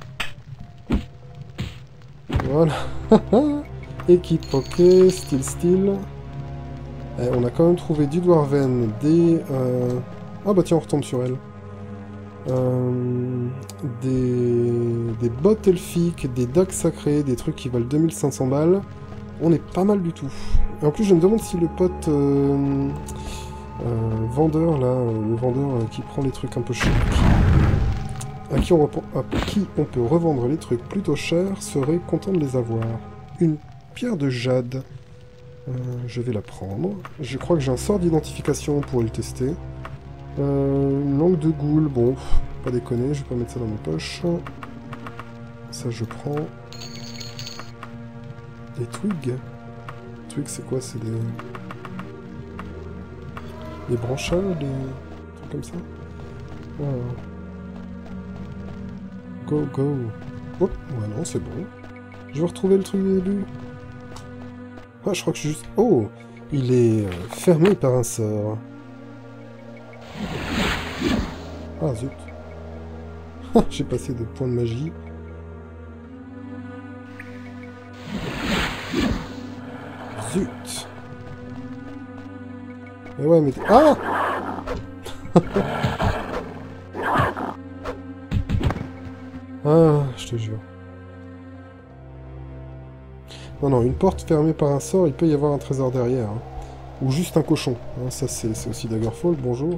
Voilà. Équipe, ok. Style, style. Eh, on a quand même trouvé du Dwarven, des... Euh... Ah bah tiens, on retombe sur elle. Euh, des... des bottes elfiques, des dagues sacrées, des trucs qui valent deux mille cinq cents balles. On est pas mal du tout. Et en plus, je me demande si le pote euh... Euh, vendeur, là, euh, le vendeur euh, qui prend les trucs un peu chers, à qui, on à qui on peut revendre les trucs plutôt chers, serait content de les avoir. Une pierre de jade. Euh, je vais la prendre. Je crois que j'ai un sort d'identification pour le tester. Euh, une langue de goule, bon, pas déconner, je vais pas mettre ça dans mes poches. Ça je prends. Des twigs. Twigs c'est quoi? C'est des... Des branchages, des trucs comme ça. Ah. Go, go. Oh, ouais non, c'est bon. Je vais retrouver le truc du début. Ah, je crois que je suis juste... Oh, il est euh, fermé par un sort. Ah, zut. J'ai passé de points de magie. Zut. Mais ouais, mais... Ah Ah, je te jure. Non, non, une porte fermée par un sort, il peut y avoir un trésor derrière. Hein. Ou juste un cochon. Hein, ça, c'est aussi Daggerfall, bonjour.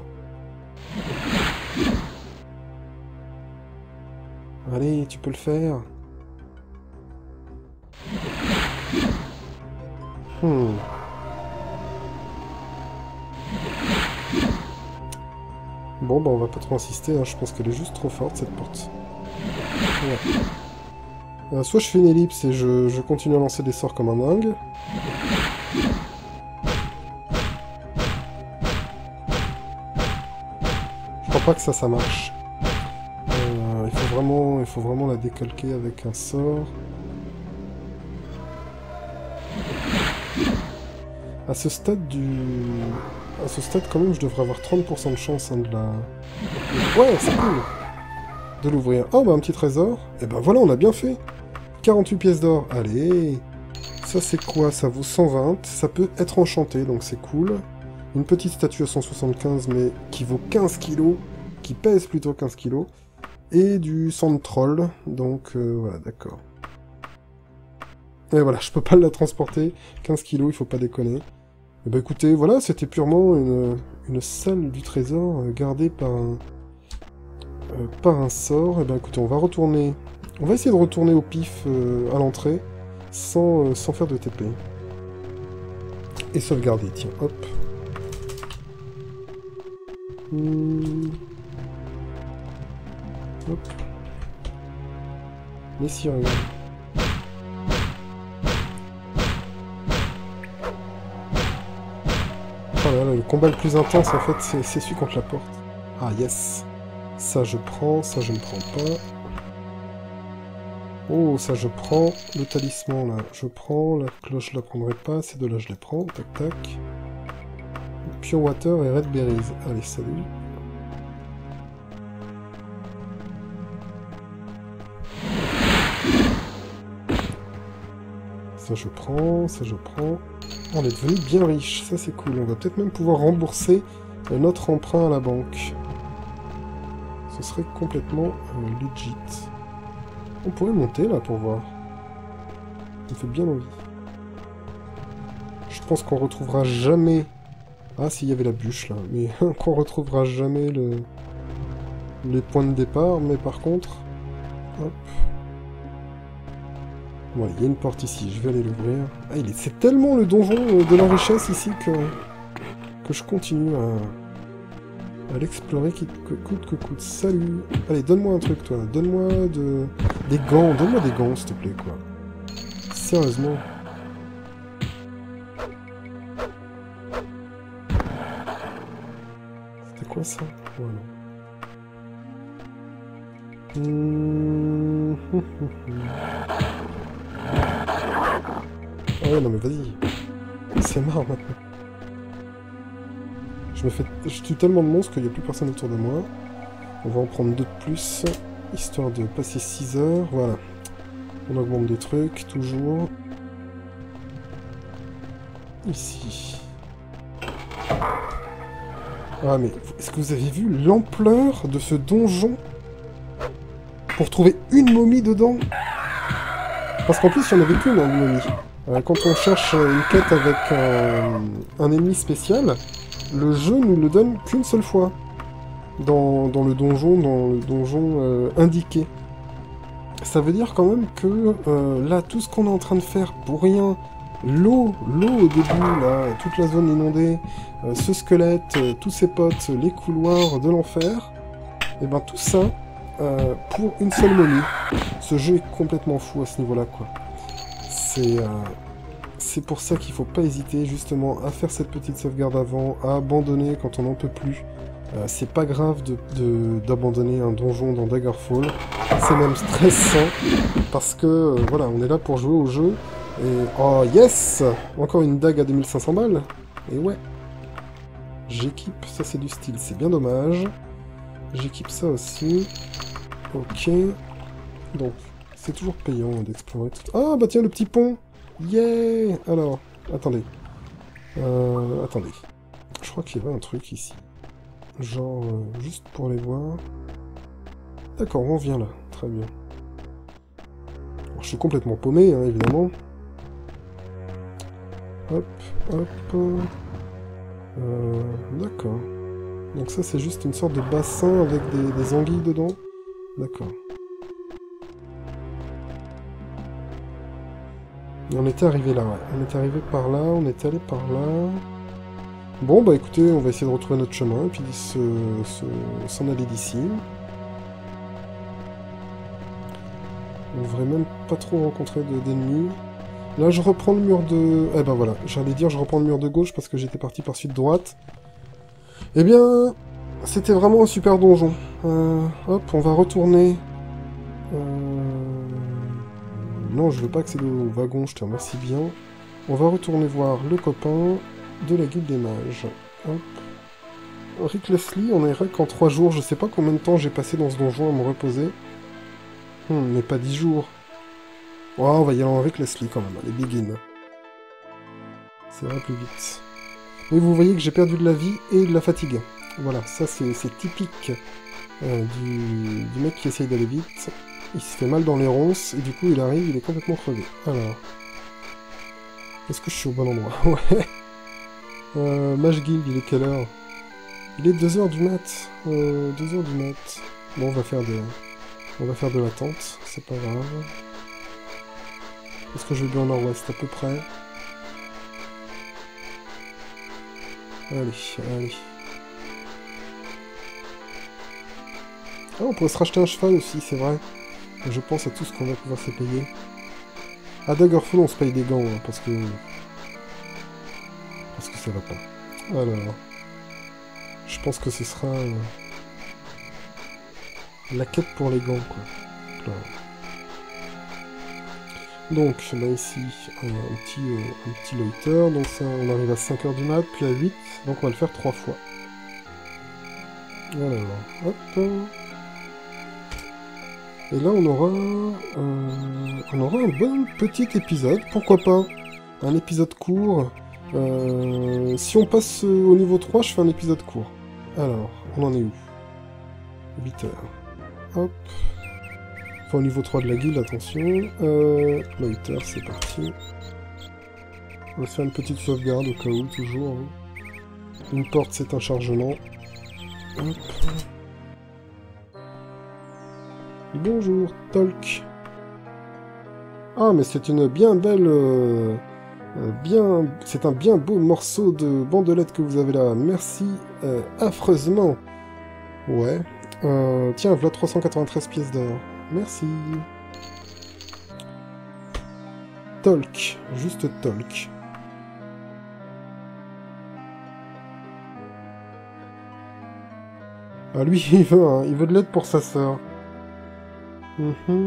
Allez, tu peux le faire. Hmm. Bon, bah on va pas trop insister, hein. Je pense qu'elle est juste trop forte, cette porte. Ouais. Euh, soit je fais une ellipse et je, je continue à lancer des sorts comme un dingue. Je crois pas que ça, ça marche. Euh, il faut vraiment, il faut vraiment la décalquer avec un sort. À ce stade du... À ce stade, quand même, je devrais avoir trente pour cent de chance hein, de la... Ouais, c'est cool. De l'ouvrir. Oh, bah un petit trésor. Et ben voilà, on a bien fait. quarante-huit pièces d'or. Allez. Ça, c'est quoi? Ça vaut cent vingt. Ça peut être enchanté, donc c'est cool. Une petite statue à cent soixante-quinze, mais qui vaut quinze kilos. Qui pèse plutôt quinze kilos. et du sang de troll. Donc euh, voilà, d'accord. Et voilà, je peux pas la transporter. quinze kilos, il faut pas déconner. Et bah écoutez, voilà, c'était purement une, une salle du trésor euh, gardée par un, euh, par un sort. Et bah écoutez, on va retourner... On va essayer de retourner au pif euh, à l'entrée, sans, euh, sans faire de T P. Et sauvegarder, tiens, hop. Hmm. Hop. Mais si, regarde. Oh là là, le combat le plus intense, en fait, c'est celui contre la porte. Ah, yes. Ça, je prends, ça, je ne prends pas. Oh, ça, je prends. Le talisman, là, je prends. La cloche, je la prendrai pas. Ces deux-là, je les prends. Tac, tac. Pure Water et Red Berries. Allez, salut. Ça, je prends. Ça, je prends. On est devenu bien riche. Ça, c'est cool. On va peut-être même pouvoir rembourser notre emprunt à la banque. Ce serait complètement euh, legit. On pourrait monter là pour voir. Ça me fait bien envie. Je pense qu'on retrouvera jamais... Ah, s'il y avait la bûche là. Mais qu'on retrouvera jamais le... les points de départ. Mais par contre... Hop. Voilà, il y a une porte ici. Je vais aller l'ouvrir. Ah, il est... c'est tellement le donjon de la richesse ici que... que je continue à... à l'explorer qui que coûte que coûte. Salut. Allez, donne-moi un truc, toi. Donne-moi de... des gants. Donne-moi des gants, s'il te plaît, quoi. Sérieusement. C'était quoi, ça? Voilà. Mmh... Ah ouais, non, mais vas-y. C'est marrant, maintenant. Je me fais... Je tue tellement de monstres qu'il n'y a plus personne autour de moi. On va en prendre deux de plus, histoire de passer six heures. Voilà. On augmente des trucs, toujours. Ici. Ah, mais est-ce que vous avez vu l'ampleur de ce donjon pour trouver une momie dedans? Parce qu'en plus, il n'y en avait qu'une, hein, une momie. Euh, quand on cherche une quête avec un, un ennemi spécial, le jeu nous le donne qu'une seule fois. Dans, dans le donjon, dans le donjon euh, indiqué. Ça veut dire quand même que euh, là, tout ce qu'on est en train de faire pour rien, l'eau, l'eau au début, là, toute la zone inondée, euh, ce squelette, euh, tous ses potes, les couloirs de l'enfer, et ben tout ça, euh, pour une seule momie. Ce jeu est complètement fou à ce niveau-là, quoi. C'est... Euh, c'est pour ça qu'il faut pas hésiter, justement, à faire cette petite sauvegarde avant, à abandonner quand on n'en peut plus. Euh, c'est pas grave d'abandonner de, de, un donjon dans Daggerfall, c'est même stressant, parce que, euh, voilà, on est là pour jouer au jeu, et... Oh, yes! Encore une dague à deux mille cinq cents balles, et ouais. J'équipe, ça c'est du style, c'est bien dommage. J'équipe ça aussi. Ok. Donc, c'est toujours payant d'explorer tout... Ah, bah tiens, le petit pont! Yeah! Alors, attendez. Euh, attendez. Je crois qu'il y avait un truc ici. Genre, euh, juste pour les voir. D'accord, on vient là. Très bien. Alors, je suis complètement paumé, hein, évidemment. Hop, hop. Euh, D'accord. Donc ça, c'est juste une sorte de bassin avec des, des anguilles dedans. D'accord. Et on était arrivé là, ouais. On était arrivé par là, on est allé par là... Bon, bah écoutez, on va essayer de retrouver notre chemin, et puis s'en se, se, aller d'ici. On devrait même pas trop rencontrer d'ennemis. Là, je reprends le mur de... Eh ben voilà, j'allais dire je reprends le mur de gauche parce que j'étais parti par celui de droite. Eh bien, c'était vraiment un super donjon. Euh, hop, on va retourner... Euh... Non, je veux pas accéder au wagon, je te remercie bien. On va retourner voir le copain... de la guilde des mages. Hop. Rick Leslie, on est qu'en trois jours. Je sais pas combien de temps j'ai passé dans ce donjon à me reposer. Hum, mais pas dix jours. Oh, on va y aller en Rick Leslie quand même. Allez, begin. Ça va plus vite. Mais vous voyez que j'ai perdu de la vie et de la fatigue. Voilà, ça c'est typique euh, du, du mec qui essaye d'aller vite. Il se fait mal dans les ronces, et du coup il arrive, il est complètement crevé. Alors... Est-ce que je suis au bon endroit? Ouais. Euh, Mage Guild, il est quelle heure? Il est deux heures du mat. Euh, deux heures du mat. Bon, on va faire de... On va faire de l'attente, c'est pas grave. Est-ce que je vais bien au nord-ouest à peu près? Allez, allez. Ah, on pourrait se racheter un cheval aussi, c'est vrai. Je pense à tout ce qu'on va pouvoir se payer. À Daggerfall, on se paye des gants, hein, parce que... Parce que ça va pas. Alors... Je pense que ce sera... Euh, la quête pour les gants, quoi. Voilà. Donc, bah ici, un, un petit, euh, un petit loiter. Donc ça, on arrive à cinq heures du mat, puis à huit. Donc on va le faire trois fois. Alors, hop... Et là, on aura, euh, on aura un bon petit épisode, pourquoi pas. Un épisode court. Euh, si on passe au niveau trois, je fais un épisode court. Alors, on en est où? huit heures. Hop. Enfin, au niveau trois de la guilde, attention. Euh, Loiter, c'est parti. On va se faire une petite sauvegarde au cas où, toujours. Hein. Une porte, c'est un chargement. Hop. Bonjour, Tolk. Ah, mais c'est une bien belle... Euh, euh, bien... C'est un bien beau morceau de bandelette que vous avez là. Merci euh, affreusement. Ouais. Euh, tiens, voilà trois cent quatre-vingt-treize pièces d'or. Merci. Tolk. Juste Tolk. Ah, lui, il veut, hein, il veut de l'aide pour sa sœur. Mm-hmm.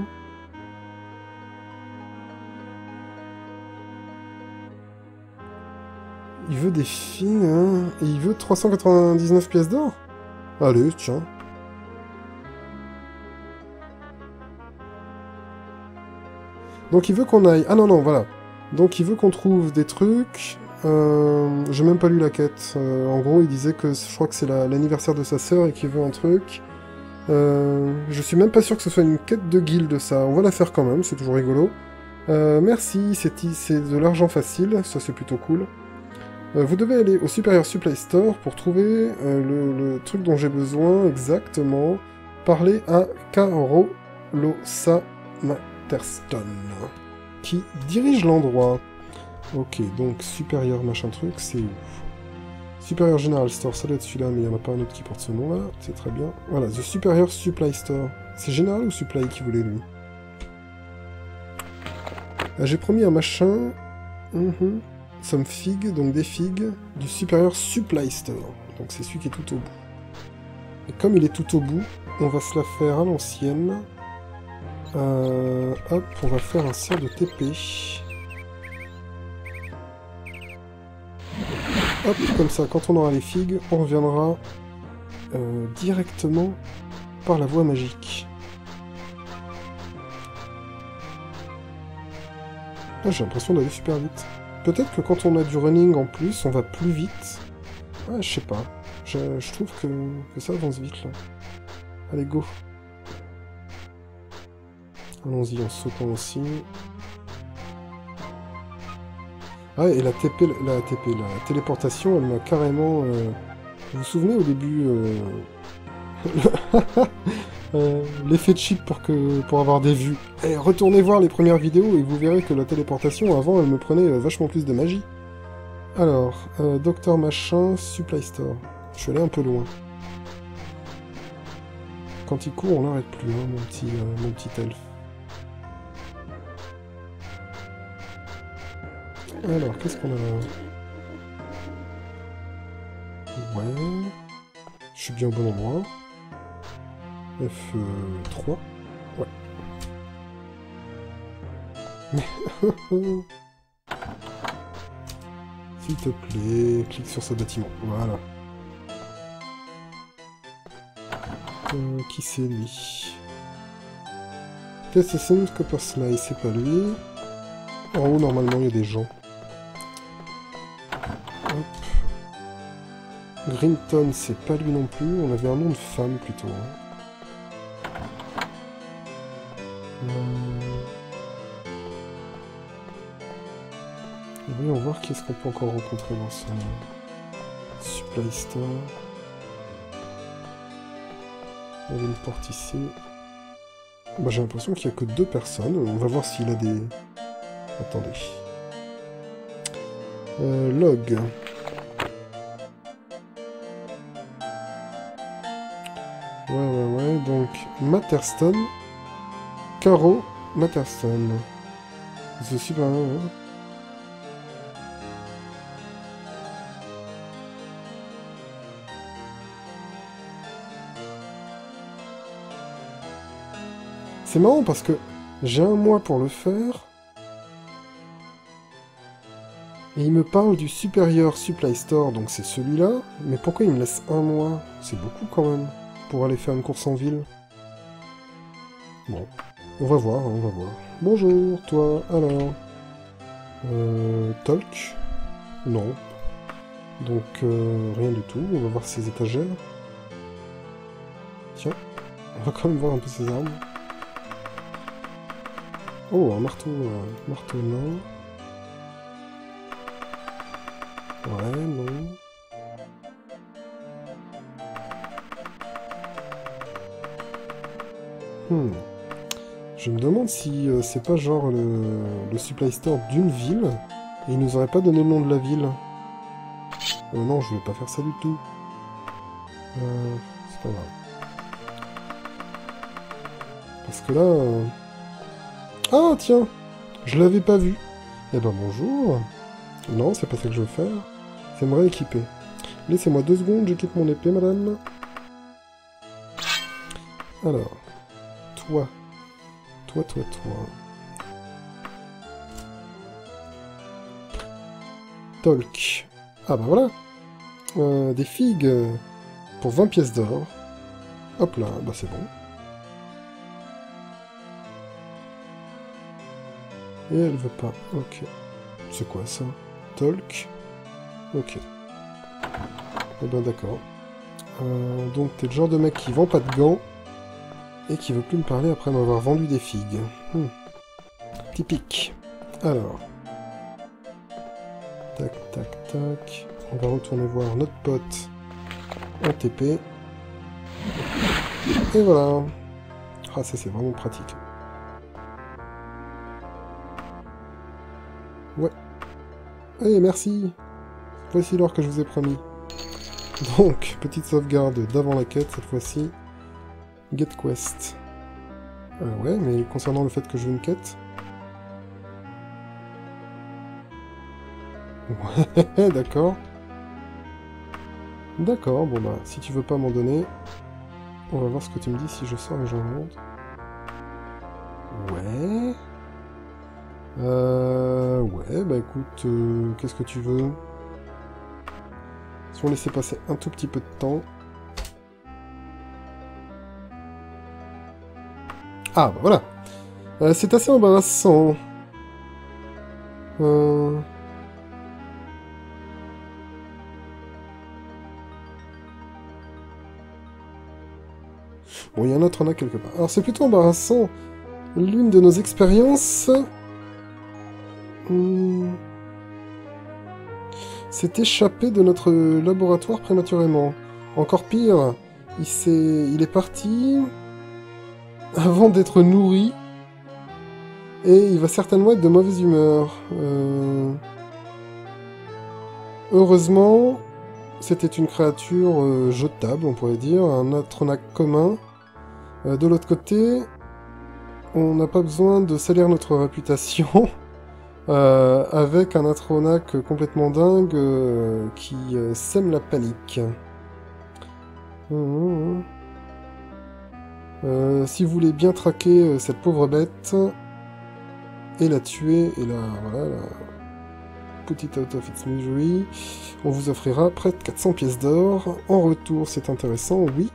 Il veut des filles, hein, et il veut trois cent quatre-vingt-dix-neuf pièces d'or. Allez, tiens. Donc il veut qu'on aille... Ah non, non, voilà. Donc il veut qu'on trouve des trucs... Euh... J'ai même pas lu la quête. Euh, en gros, il disait que je crois que c'est l'anniversaire la... de sa sœur et qu'il veut un truc... Euh, je suis même pas sûr que ce soit une quête de guilde, ça. On va la faire quand même, c'est toujours rigolo. Euh, merci, c'est de l'argent facile, ça c'est plutôt cool. Euh, vous devez aller au Superior Supply Store pour trouver euh, le, le truc dont j'ai besoin exactement. Parler à Carolosa Matterston, qui dirige l'endroit. Ok, donc Superior machin truc, c'est où? Superior General Store, ça doit être celui-là, mais il n'y en a pas un autre qui porte ce nom-là, c'est très bien. Voilà, The Superior Supply Store. C'est General ou Supply qui voulait, lui? Ah, j'ai promis un machin... Mm-hmm. Some figues, donc des figues, du Superior Supply Store. Donc c'est celui qui est tout au bout. Et comme il est tout au bout, on va se la faire à l'ancienne. Euh, hop, on va faire un sort de T P. Hop, comme ça, quand on aura les figues, on reviendra euh, directement par la voie magique. Ah, j'ai l'impression d'aller super vite. Peut-être que quand on a du running en plus, on va plus vite. Ah, je sais pas. Je, je trouve que, que ça avance vite, là. Allez, go. Allons-y en sautant aussi. Ah, et la T P, la T P, la téléportation, elle m'a carrément... Euh... Vous vous souvenez au début... Euh... euh, l'effet de chip pour, que... pour avoir des vues. Eh, retournez voir les premières vidéos et vous verrez que la téléportation, avant, elle me prenait vachement plus de magie. Alors, euh, Docteur Machin, Supply Store. Je suis allé un peu loin. Quand il court, on n'arrête plus, hein, mon petit, euh, mon petit elfe. Alors, qu'est-ce qu'on a là? Ouais... Je suis bien au bon endroit. F trois. Ouais. S'il te plaît, clique sur ce bâtiment. Voilà. Euh, qui c'est lui? Tessesson Copper Slice, c'est pas lui. En haut, normalement, il y a des gens. Hop. Grinton, c'est pas lui non plus. On avait un nom de femme plutôt. Hein. Voyons voir qui est-ce qu'on peut encore rencontrer dans ce Supply Store. Il y a une porte ici. Bah, j'ai l'impression qu'il n'y a que deux personnes. On va voir s'il a des... Attendez. Euh, log. Ouais, ouais, ouais. Donc, Matterstone. Caro Matterstone. C'est super... Ouais. C'est marrant parce que j'ai un mois pour le faire. Et il me parle du Superior Supply Store, donc c'est celui-là. Mais pourquoi il me laisse un mois? C'est beaucoup quand même, pour aller faire une course en ville. Bon, on va voir, on va voir. Bonjour, toi, alors... Euh... Talk? Non. Donc, euh, rien du tout. On va voir ses étagères. Tiens, on va quand même voir un peu ses armes. Oh, un marteau, un marteau, non. Ouais, non. Hmm. Je me demande si euh, c'est pas genre le, le supply store d'une ville, et il nous aurait pas donné le nom de la ville. Euh, non, je vais pas faire ça du tout. Euh, c'est pas grave. Parce que là... Euh... Ah, tiens! Je l'avais pas vu. Eh ben, bonjour. Non, c'est pas ça que je veux faire. C'est me rééquiper. Laissez-moi deux secondes, j'équipe mon épée, madame. Alors. Toi. Toi, toi, toi. Talk. Ah bah voilà. Euh, des figues pour vingt pièces d'or. Hop là, bah c'est bon. Et elle veut pas. Ok. C'est quoi ça? Talk. Ok. Eh ben d'accord. Euh, donc t'es le genre de mec qui vend pas de gants et qui veut plus me parler après m'avoir vendu des figues. Hmm. Typique. Alors. Tac, tac, tac. On va retourner voir notre pote en T P. Et voilà. Ah ça c'est vraiment pratique. Ouais. Eh, merci. Voici l'or que je vous ai promis. Donc, petite sauvegarde d'avant la quête, cette fois-ci. Get quest. Ah ouais, mais concernant le fait que je veux une quête... Ouais, d'accord. D'accord, bon bah, si tu veux pas m'en donner, on va voir ce que tu me dis si je sors et j'en monte. Ouais... Euh... Ouais, bah écoute, euh, qu'est-ce que tu veux? Si on laissait passer un tout petit peu de temps... Ah, bah voilà. Euh, c'est assez embarrassant. Euh... Bon, il y en a un autre en a quelque part. Alors, c'est plutôt embarrassant. L'une de nos expériences... Hmm... s'est échappé de notre laboratoire prématurément. Encore pire, il s'est... il est parti... avant d'être nourri. Et il va certainement être de mauvaise humeur. Euh... Heureusement, c'était une créature euh, jetable, on pourrait dire, un Atronach commun. Euh, de l'autre côté, on n'a pas besoin de salir notre réputation euh, avec un Atronach complètement dingue euh, qui euh, sème la panique. Mmh. Euh, si vous voulez bien traquer euh, cette pauvre bête et la tuer, et la, voilà, la put it out of its misery, on vous offrira près de quatre cents pièces d'or. En retour, c'est intéressant, oui.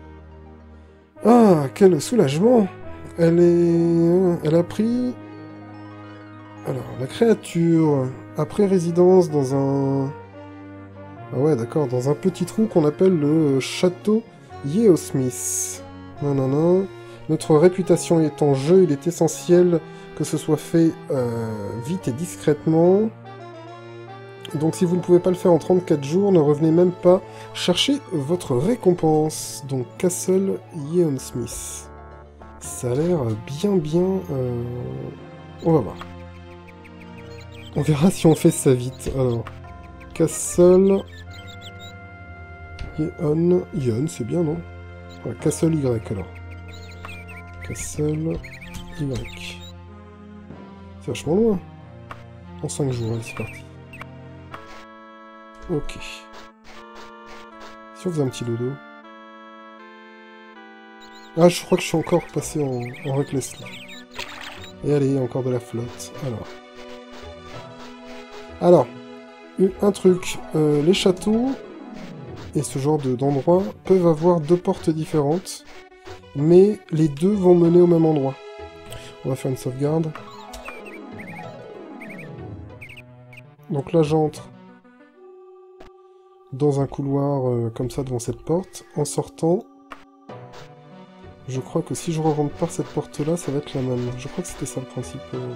Ah, quel soulagement! Elle est... Elle a pris... Alors, la créature a pris résidence dans un... Ah ouais, d'accord, dans un petit trou qu'on appelle le château Yeosmith. Non, non, non. Notre réputation est en jeu, il est essentiel que ce soit fait euh, vite et discrètement. Donc si vous ne pouvez pas le faire en trente-quatre jours, ne revenez même pas chercher votre récompense. Donc Castle Yeon Smith. Ça a l'air bien bien... Euh... On va voir. On verra si on fait ça vite. Alors, Castle... Yeon... Yeon, c'est bien, non? Ouais, Castle Y, alors. Castle Y. C'est vachement loin. En cinq jours, allez, c'est parti. Ok. Si on faisait un petit dodo... Ah, je crois que je suis encore passé en, en reckless. Et allez, encore de la flotte. Alors... Alors, un truc, euh, les châteaux et ce genre d'endroits peuvent avoir deux portes différentes, mais les deux vont mener au même endroit. On va faire une sauvegarde. Donc là, j'entre dans un couloir euh, comme ça devant cette porte. En sortant, je crois que si je rentre par cette porte-là, ça va être la même. Je crois que c'était ça le principe. Euh...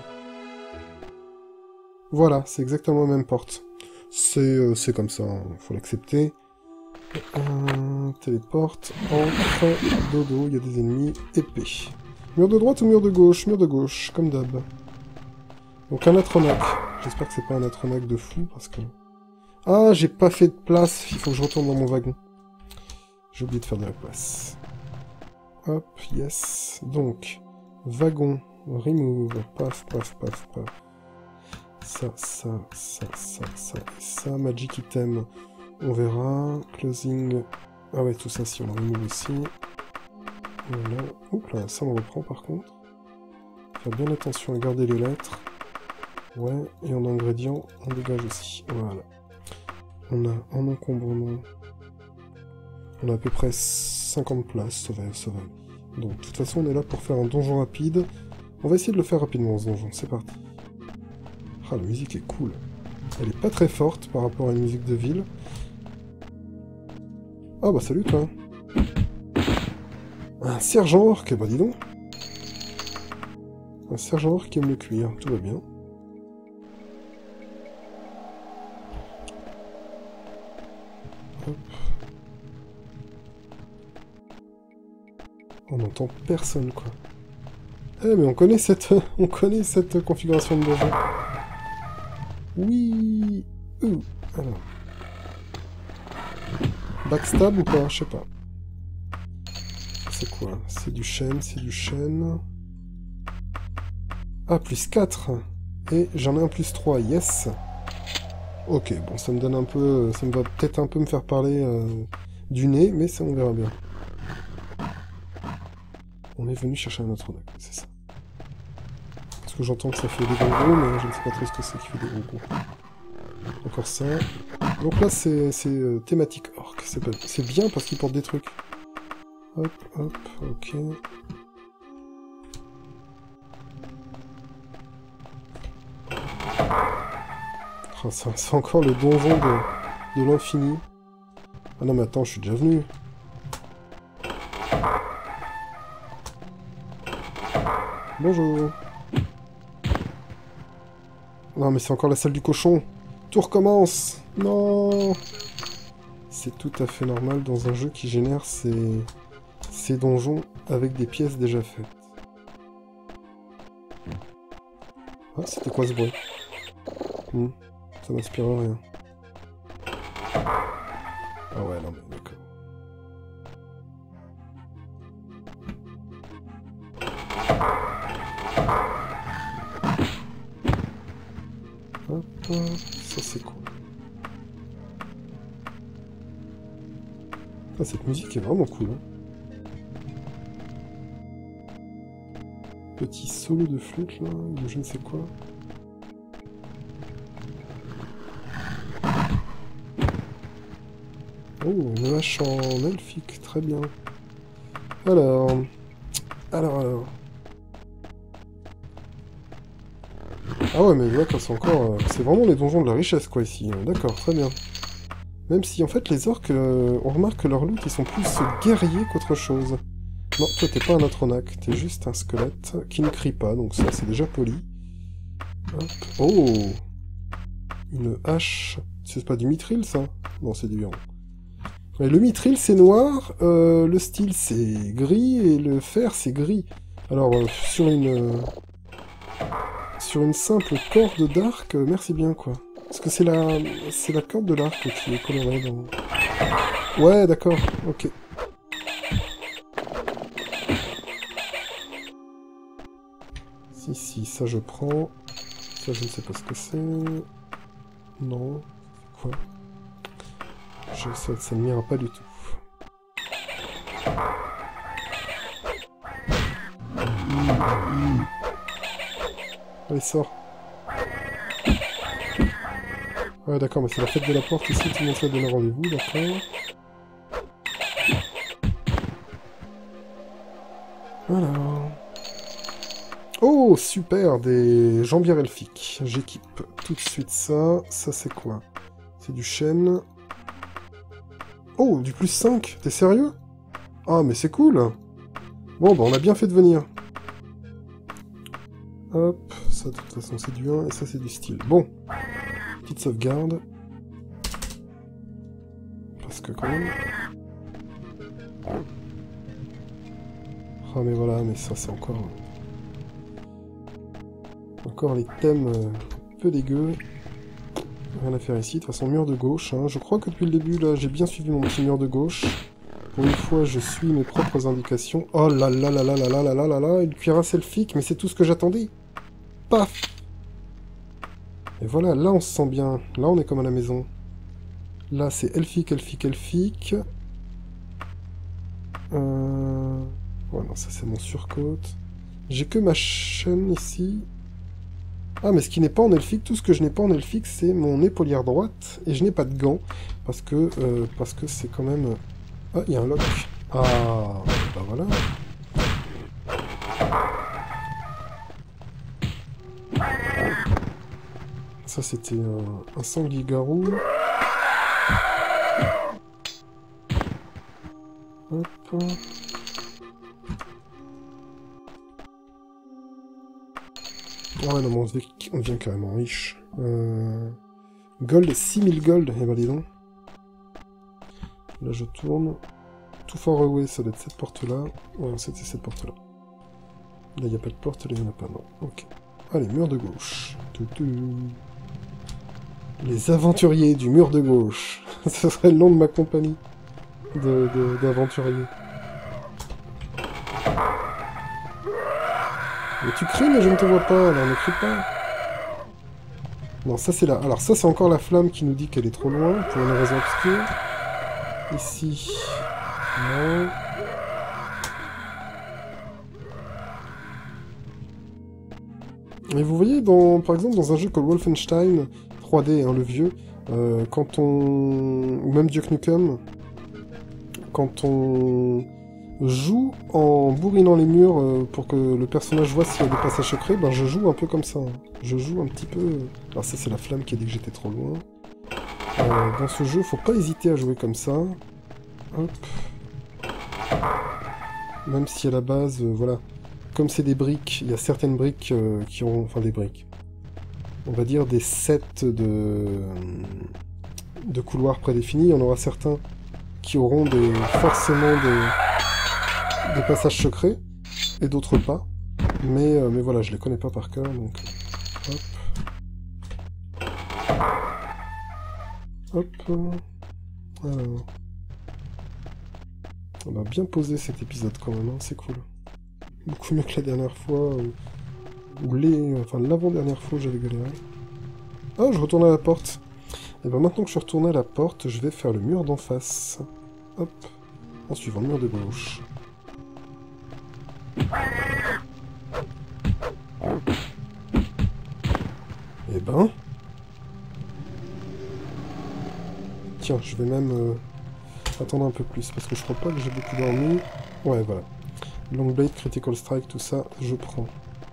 Voilà, c'est exactement la même porte. C'est euh, c'est comme ça, hein, faut l'accepter. Euh, téléporte, entre, dodo, il y a des ennemis, épée. Mur de droite ou mur de gauche? Mur de gauche, comme d'hab. Donc un Atronac. J'espère que c'est pas un Atronac de fou, parce que... Ah, j'ai pas fait de place, il faut que je retourne dans mon wagon. J'ai oublié de faire de la place. Hop, yes. Donc, wagon, remove, paf, paf, paf, paf. Ça, ça, ça, ça, ça, et ça. Magic item, on verra. Closing. Ah ouais, tout ça, si on le remove aussi. Voilà. Oups là, ça on reprend par contre. Faire bien attention à garder les lettres. Ouais, et en ingrédients, on dégage aussi. Voilà. On a en encombrement. On a à peu près cinquante places, ça va, ça va. Donc, de toute façon, on est là pour faire un donjon rapide. On va essayer de le faire rapidement, ce donjon. C'est parti. Ah, la musique est cool. Elle est pas très forte par rapport à une musique de ville. Ah bah salut toi. Un sergent orc, bah dis donc. Un sergent orc qui aime le cuir, tout va bien. Hop. On n'entend personne quoi. Eh mais on connaît cette on connaît cette configuration de donjon. Oui. Ouh. Alors. Backstab ou pas? Je sais pas. C'est quoi? C'est du chêne, c'est du chêne. Ah, plus quatre. Et j'en ai un plus trois, yes. Ok, bon, ça me donne un peu... Ça me va peut-être un peu me faire parler euh, du nez, mais ça, on verra bien. On est venu chercher un autre Atronac, c'est ça. Parce que j'entends que ça fait des gros gros, mais je ne sais pas trop ce que c'est qui fait des gros gros. Encore ça. Donc là, c'est euh, thématique orc. C'est bien parce qu'ils portent des trucs. Hop, hop, ok. Oh, c'est encore le donjon de, de l'infini. Ah non, mais attends, je suis déjà venu. Bonjour. Non, mais c'est encore la salle du cochon. Tout recommence. Non. C'est tout à fait normal dans un jeu qui génère ces, ces donjons avec des pièces déjà faites. Ah, c'était quoi ce bruit? hmm, Ça m'inspire rien. Ah ouais, non mais d'accord. Hop, ça c'est quoi? Ah, cette musique est vraiment cool. Hein. Petit solo de flûte là, ou je ne sais quoi. Oh, une hache en elfique, très bien. Alors... Alors, alors... Ah ouais, mais là, c'est encore... Euh, c'est vraiment les donjons de la richesse, quoi, ici. D'accord, très bien. Même si, en fait, les orques, euh, on remarque que leurs loots, ils sont plus guerriers qu'autre chose. Non, toi t'es pas un Atronac, t'es juste un squelette qui ne crie pas, donc ça c'est déjà poli. Hop. Oh! Une hache. C'est pas du mithril ça? Non, c'est du verre. Ouais, le mithril c'est noir, euh, le steel c'est gris, et le fer c'est gris. Alors, euh, sur une... Euh, sur une simple corde d'arc, euh, merci bien quoi. Parce que c'est la... c'est la corde de l'arc qui est colorée dans... Ouais, d'accord, ok. Si, si, ça je prends. Ça je ne sais pas ce que c'est. Non. C'est quoi? Je... Ça, ça ne m'ira pas du tout. Allez, sors. Ouais, d'accord, mais c'est la fête de la porte ici, tout le monde s'est donné rendez-vous, d'accord. Voilà. Oh, super, des jambières elfiques. J'équipe tout de suite ça. Ça, c'est quoi? C'est du chêne. Oh, du plus cinq. T'es sérieux? Ah, mais c'est cool. Bon, bah, on a bien fait de venir. Hop, ça, de toute façon, c'est du un, et ça, c'est du style. Bon. Petite sauvegarde. Parce que, quand même... Ah, mais voilà, mais ça, c'est encore... Encore les thèmes euh, peu dégueux. Rien à faire ici. De toute façon, mur de gauche. Hein. Je crois que depuis le début, là, j'ai bien suivi mon petit mur de gauche. Pour une fois, je suis mes propres indications. Oh là là là là là là là là là là, une cuirasse elfique, mais c'est tout ce que j'attendais. Paf! Et voilà, là, on se sent bien. Là, on est comme à la maison. Là, c'est elfique, elfique, elfique. Euh... Ouais, non, ça, c'est mon surcoat. J'ai que ma chaîne ici. Ah, mais ce qui n'est pas en elfique, tout ce que je n'ai pas en elfique, c'est mon épaulière droite, et je n'ai pas de gants, parce que euh, parce que c'est quand même... Ah, il y a un lock. Ah, bah voilà. Ça, c'était un, un sanglier-garou. Hop. Ouais, non, mais on devient, on devient carrément riche. Euh... Gold, six mille gold, eh ben dis donc. Là, je tourne. Too far away, ça doit être cette porte-là. Ouais, c'était cette porte-là. Là, il n'y a pas de porte, là, il n'y en a pas, non. Ok. Allez, mur de gauche. Toutou. Les aventuriers du mur de gauche. Ce serait le nom de ma compagnie d'aventuriers. Mais tu cries, mais je ne te vois pas, alors ne crie pas. Non, ça c'est là. Alors ça c'est encore la flamme qui nous dit qu'elle est trop loin, pour une raison obscure. Ici. Non. Et vous voyez, dans, par exemple, dans un jeu comme Wolfenstein trois D, hein, le vieux, euh, quand on... ou même Duke Nukem, quand on joue en bourrinant les murs euh, pour que le personnage voit s'il y a des passages secrets, ben je joue un peu comme ça. Hein. Je joue un petit peu... Alors ça c'est la flamme qui a dit que j'étais trop loin. Euh, dans ce jeu, faut pas hésiter à jouer comme ça. Hop. Même si à la base, euh, voilà, comme c'est des briques, il y a certaines briques euh, qui ont... Enfin des briques. On va dire des sets de, de couloirs prédéfinis. Il y en aura certains qui auront des... forcément des... des passages secrets, et d'autres pas. Mais, euh, mais voilà, je les connais pas par cœur, donc... Hop. Hop. Alors... On a bien posé cet épisode quand même, hein, c'est cool. Beaucoup mieux que la dernière fois, où, où les... Enfin, l'avant-dernière fois, j'avais galéré. Ah, je retourne à la porte. Et ben maintenant que je suis retourné à la porte, je vais faire le mur d'en face. Hop. En suivant le mur de gauche. Et ben... Tiens, je vais même... Euh... attendre un peu plus, parce que je crois pas que j'ai beaucoup dormi. Ouais, voilà. Longblade, Critical Strike, tout ça, je prends.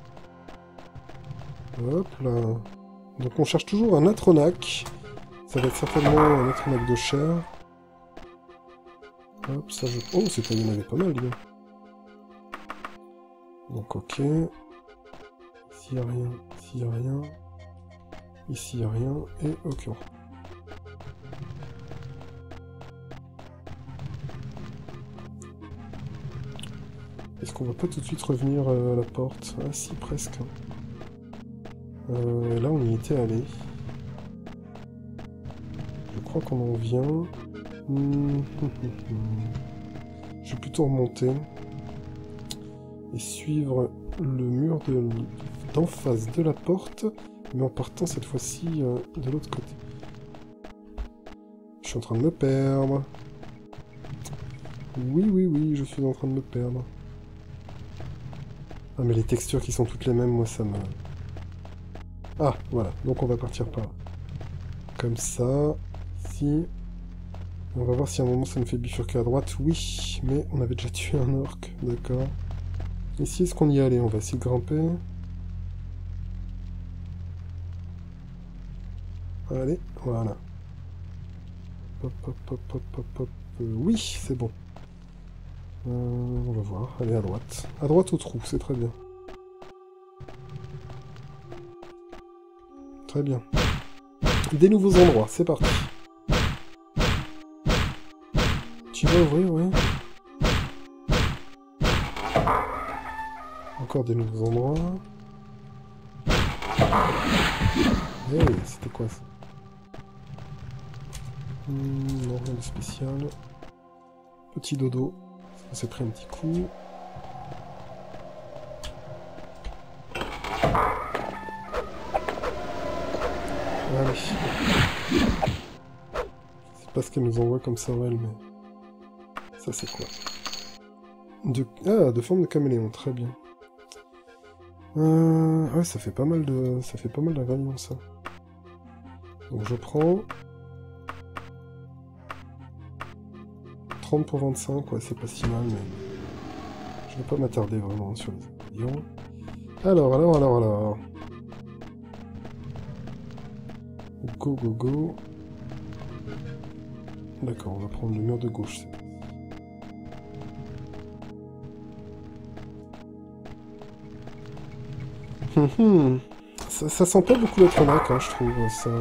Hop là. Donc on cherche toujours un Atronac. Ça va être certainement un Atronac de chair. Hop, ça je... Oh, c'est pas... il y en avait pas mal, dis donc. Donc ok. S'il n'y a rien, s'il n'y a rien. Ici il n'y a rien. Et ok. Est-ce qu'on va pas tout de suite revenir euh, à la porte? Ah si, presque. Euh, là on y était allé. Je crois qu'on en vient. Mmh. Je vais plutôt remonter. Et suivre le mur de, d'en face de la porte, mais en partant cette fois-ci euh, de l'autre côté. Je suis en train de me perdre. Oui, oui, oui, je suis en train de me perdre. Ah, mais les textures qui sont toutes les mêmes, moi, ça me... Ah, voilà, donc on va partir par là. Comme ça, ici. On va voir si à un moment ça me fait bifurquer à droite. Oui, mais on avait déjà tué un orc, d'accord. Ici, est-ce qu'on y est allé? On va essayer de grimper. Allez, voilà. Hop, hop, hop, hop, hop, hop. Euh, oui, c'est bon. Euh, on va voir. Allez, à droite. À droite au trou, c'est très bien. Très bien. Des nouveaux endroits, c'est parti. Tu vas ouvrir, oui. Encore des nouveaux endroits. Hey, c'était quoi ça? hmm, Non, rien de spécial. Petit dodo. On s'est pris un petit coup. Allez. Je sais pas ce qu'elle nous envoie comme ça, elle, mais... Ça, c'est quoi? de... Ah, de forme de caméléon, très bien. Euh... Ouais, ça fait pas mal de... Ça fait pas mal d'ingrédients, ça. Donc je prends... trente pour vingt-cinq, ouais, c'est pas si mal, mais... Je vais pas m'attarder vraiment sur les ingrédients. Alors, alors, alors, alors... Go, go, go... D'accord, on va prendre le mur de gauche. ça, ça sent pas beaucoup la tronaque, hein, je trouve. Ça...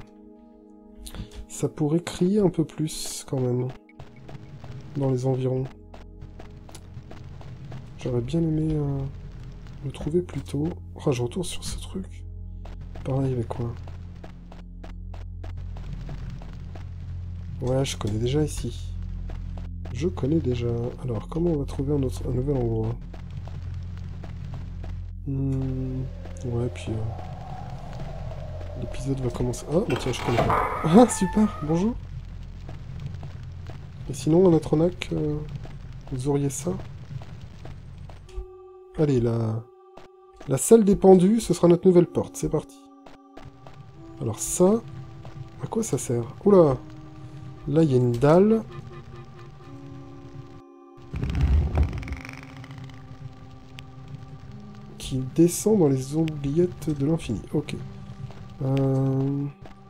ça pourrait crier un peu plus, quand même. Dans les environs. J'aurais bien aimé euh, le trouver plus tôt. Oh, je retourne sur ce truc. Pareil avec quoi? Ouais, je connais déjà ici. Je connais déjà. Alors, comment on va trouver un, autre, un nouvel endroit? hmm, Ouais, puis... Euh, l'épisode va commencer... Ah, bah tiens, je connais pas. Ah, super, bonjour. Et sinon, un atronac, euh, vous auriez ça? Allez, la... La salle des pendus, ce sera notre nouvelle porte, c'est parti. Alors ça... À quoi ça sert? Oula! Là, il y a une dalle. Qui descend dans les oubliettes de l'infini. Ok. Euh...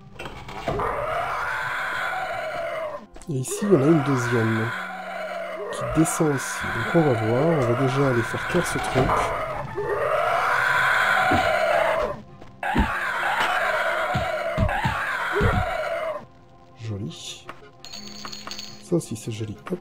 Et ici, il y en a une deuxième. Qui descend aussi. Donc on va voir. On va déjà aller faire taire ce truc. Joli. Ça aussi, c'est joli. Hop.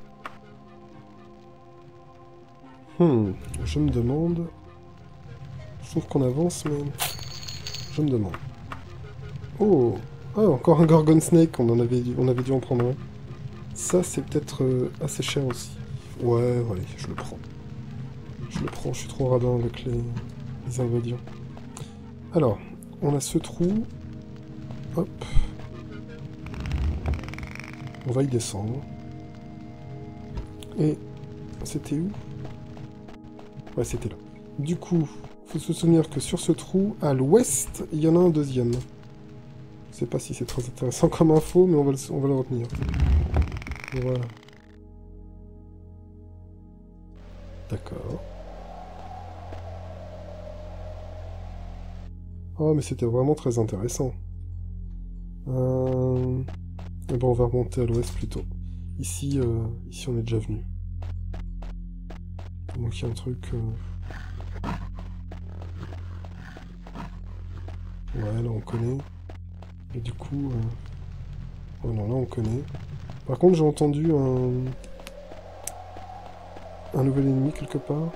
Hmm. Je me demande... Je trouve qu'on avance, mais... Je me demande. Oh! Ah, encore un Gorgon Snake, on, en avait, dû, on avait dû en prendre un. Ça, c'est peut-être euh, assez cher aussi. Ouais, ouais, je le prends. Je le prends, je suis trop radin avec les, les ingrédients. Alors, on a ce trou. Hop. On va y descendre. Et... C'était où? Ouais, c'était là. Du coup... Faut se souvenir que sur ce trou, à l'ouest, il y en a un deuxième. Je sais pas si c'est très intéressant comme info, mais on va le, on va le retenir. Voilà. D'accord. Oh, mais c'était vraiment très intéressant. Euh... Mais bon, on va remonter à l'ouest plutôt. Ici, euh... ici, on est déjà venu. Donc il y a un truc... Euh... Ouais, là on connaît. Et du coup... Euh... Oh non, là on connaît. Par contre, j'ai entendu un... un nouvel ennemi quelque part.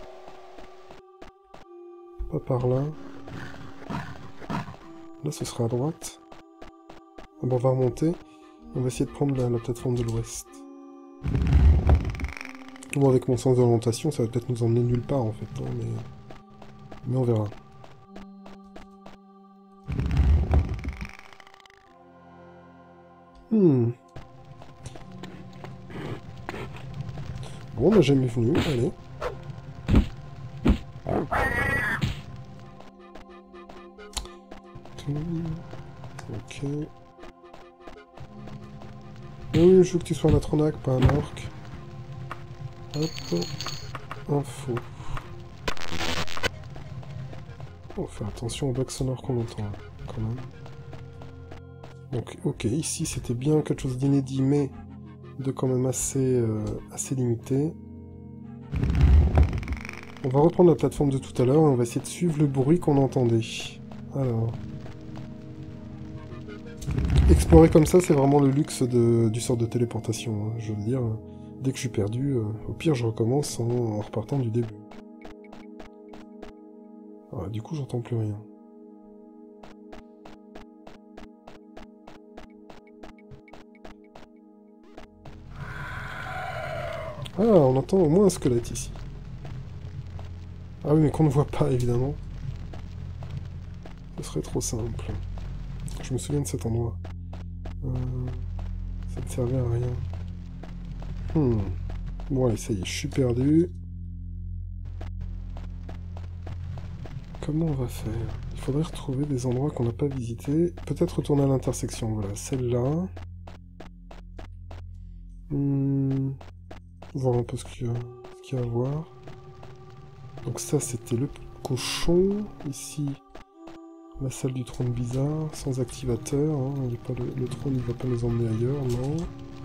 Pas par là. Là, ce sera à droite. Ah bon, on va remonter. On va essayer de prendre la, la plateforme de l'ouest. Bon, avec mon sens d'orientation, ça va peut-être nous emmener nulle part, en fait. Hein, mais... mais on verra. Hmm. Bon, on n'a jamais venu. Allez. Ok. Ah oui, je veux que tu sois un Atronac, pas un orc. Hop. Info. On fait attention aux bugs sonores qu'on entend, quand même. Donc, ok, ici c'était bien quelque chose d'inédit, mais de quand même assez, euh, assez limité. On va reprendre la plateforme de tout à l'heure et on va essayer de suivre le bruit qu'on entendait. Alors... Explorer comme ça, c'est vraiment le luxe de, du sort de téléportation. Hein. Je veux dire, dès que je suis perdu, euh, au pire, je recommence en, en repartant du début. Ah, du coup, j'entends plus rien. Ah, on entend au moins un squelette ici. Ah oui, mais qu'on ne voit pas, évidemment. Ce serait trop simple. Je me souviens de cet endroit. Euh, ça ne servait à rien. Hmm. Bon, allez, ça y est, je suis perdu. Comment on va faire? Il faudrait retrouver des endroits qu'on n'a pas visités. Peut-être retourner à l'intersection. Voilà, celle-là. Hmm. Voir un peu ce qu'il y a, ce qu'il y a à voir. Donc ça, c'était le cochon. Ici, la salle du trône bizarre, sans activateur. Hein. Il est pas le, le trône, il ne va pas nous emmener ailleurs, non.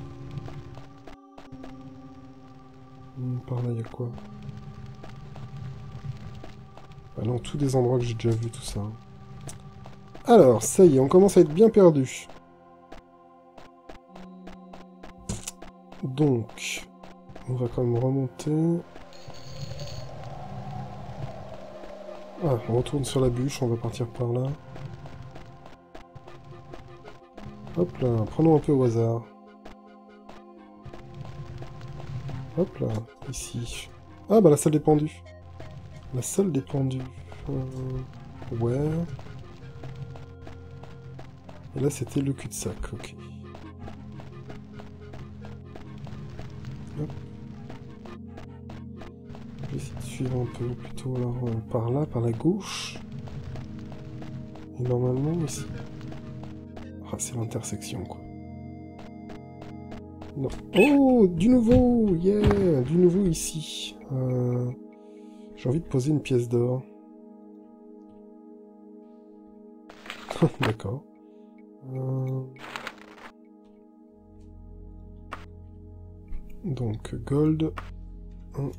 Hmm, par là, il y a quoi? Ah non, tous des endroits que j'ai déjà vu, tout ça. Alors, ça y est, on commence à être bien perdu. Donc, on va quand même remonter. Ah, on retourne sur la bûche, on va partir par là. Hop là, prenons un peu au hasard. Hop là, ici. Ah bah la salle des pendus. La salle des pendus. Euh... Ouais. Et là c'était le cul-de-sac, ok. Hop. Je vais essayer de suivre un peu plutôt alors, euh, par là, par la gauche. Et normalement ici. Ah, c'est l'intersection quoi. Non. Oh, du nouveau, yeah, du nouveau ici. Euh... J'ai envie de poser une pièce d'or. D'accord. Euh... Donc, gold. Un.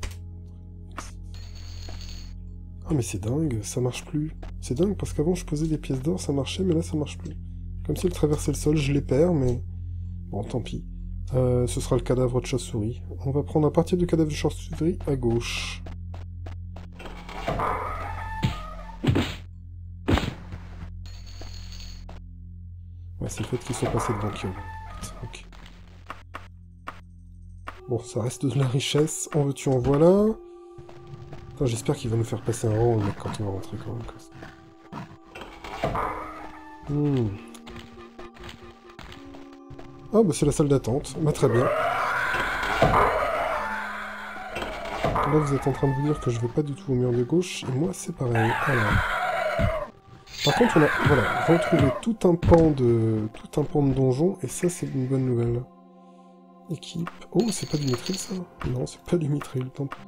Ah mais c'est dingue, ça marche plus. C'est dingue parce qu'avant je posais des pièces d'or, ça marchait, mais là ça marche plus. Comme si elle traversait le sol, je les perds, mais... Bon, tant pis. Euh, ce sera le cadavre de chauve-souris. On va prendre à partir du cadavre de chauve-souris à gauche. Ouais, c'est le fait qu'ils soient passés devant qui ok. Bon, ça reste de la richesse. En veux-tu, en voilà. J'espère qu'il va nous faire passer un rang, le mec, quand on va rentrer quand même. Hmm. Ah, bah c'est la salle d'attente. Bah très bien. Là, vous êtes en train de vous dire que je vais pas du tout au mur de gauche, et moi, c'est pareil. Alors... Par contre, on a voilà, retrouvé tout un pan de tout un pan de donjon, et ça, c'est une bonne nouvelle. Équipe... Oh, c'est pas du mithril, ça? Non, c'est pas du mithril, tant pis.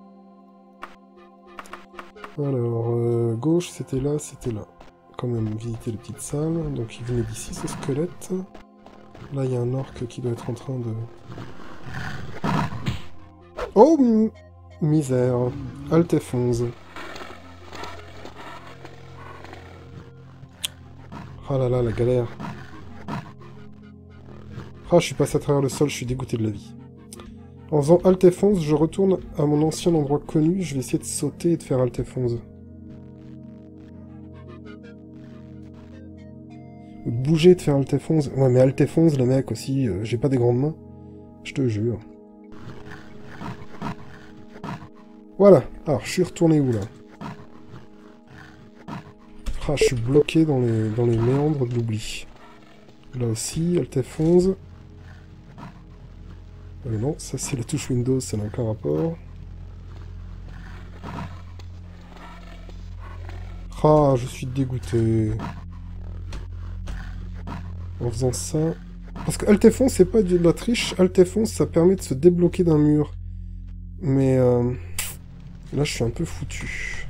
Alors, euh, gauche, c'était là, c'était là. Quand même, visiter les petites salles. Donc, il venait d'ici, ce squelette. Là, il y a un orc qui doit être en train de... Oh, misère. Alt F onze. Ah là là, la galère. Ah, je suis passé à travers le sol, je suis dégoûté de la vie. En faisant Alt F onze, je retourne à mon ancien endroit connu. Je vais essayer de sauter et de faire Alt F onze. Bouger et de faire Alt F onze. Ouais, mais Alt F onze, le mec, aussi, euh, j'ai pas des grandes mains. Je te jure. Voilà. Alors, je suis retourné où, là? Ah, je suis bloqué dans les, dans les méandres de l'oubli. Là aussi, Alt F onze. Euh, non, ça c'est la touche Windows, ça n'a aucun rapport. Ah, je suis dégoûté. En faisant ça... Parce que Alt F onze, c'est pas de la triche. Alt F onze, ça permet de se débloquer d'un mur. Mais... Euh... Là, je suis un peu foutu.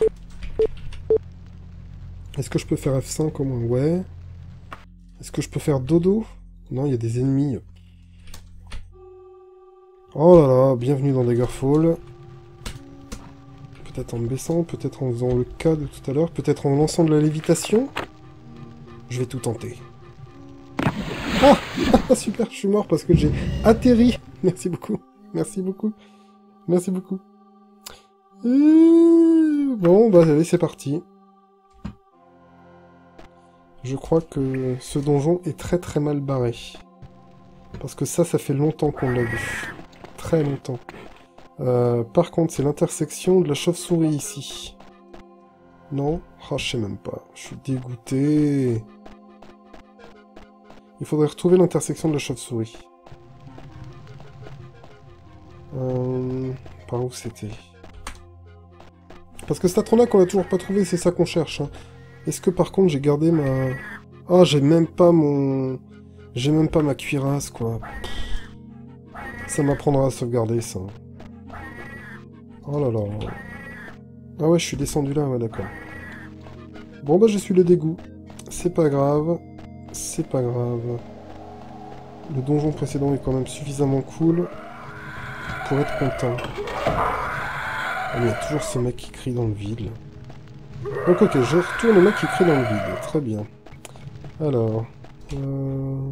Est-ce que je peux faire F cinq au moins? Ouais. Est-ce que je peux faire dodo? Non, il y a des ennemis. Oh là là, bienvenue dans Daggerfall. Peut-être en me baissant, peut-être en faisant le K de tout à l'heure, peut-être en lançant de la lévitation. Je vais tout tenter. Ah, super, je suis mort parce que j'ai atterri. Merci beaucoup, merci beaucoup, merci beaucoup. Euh... Bon, bah allez, c'est parti. Je crois que ce donjon est très très mal barré. Parce que ça, ça fait longtemps qu'on l'a vu. Très longtemps. Euh, par contre, c'est l'intersection de la chauve-souris ici. Non? Ah, je sais même pas. Je suis dégoûté. Il faudrait retrouver l'intersection de la chauve-souris. Euh, par où c'était? Parce que cet atron-là qu'on a toujours pas trouvé, c'est ça qu'on cherche. Hein. Est-ce que par contre j'ai gardé ma... Ah, j'ai même pas mon... J'ai même pas ma cuirasse, quoi. Ça m'apprendra à sauvegarder, ça. Oh là là. Ah ouais, je suis descendu là, ouais, d'accord. Bon, bah, je suis le dégoût. C'est pas grave. C'est pas grave. Le donjon précédent est quand même suffisamment cool pour être content. Ah, mais il y a toujours ce mec qui crie dans le vide, là. Donc, ok, je retourne au mec qui crie dans le vide. Très bien. Alors... Euh...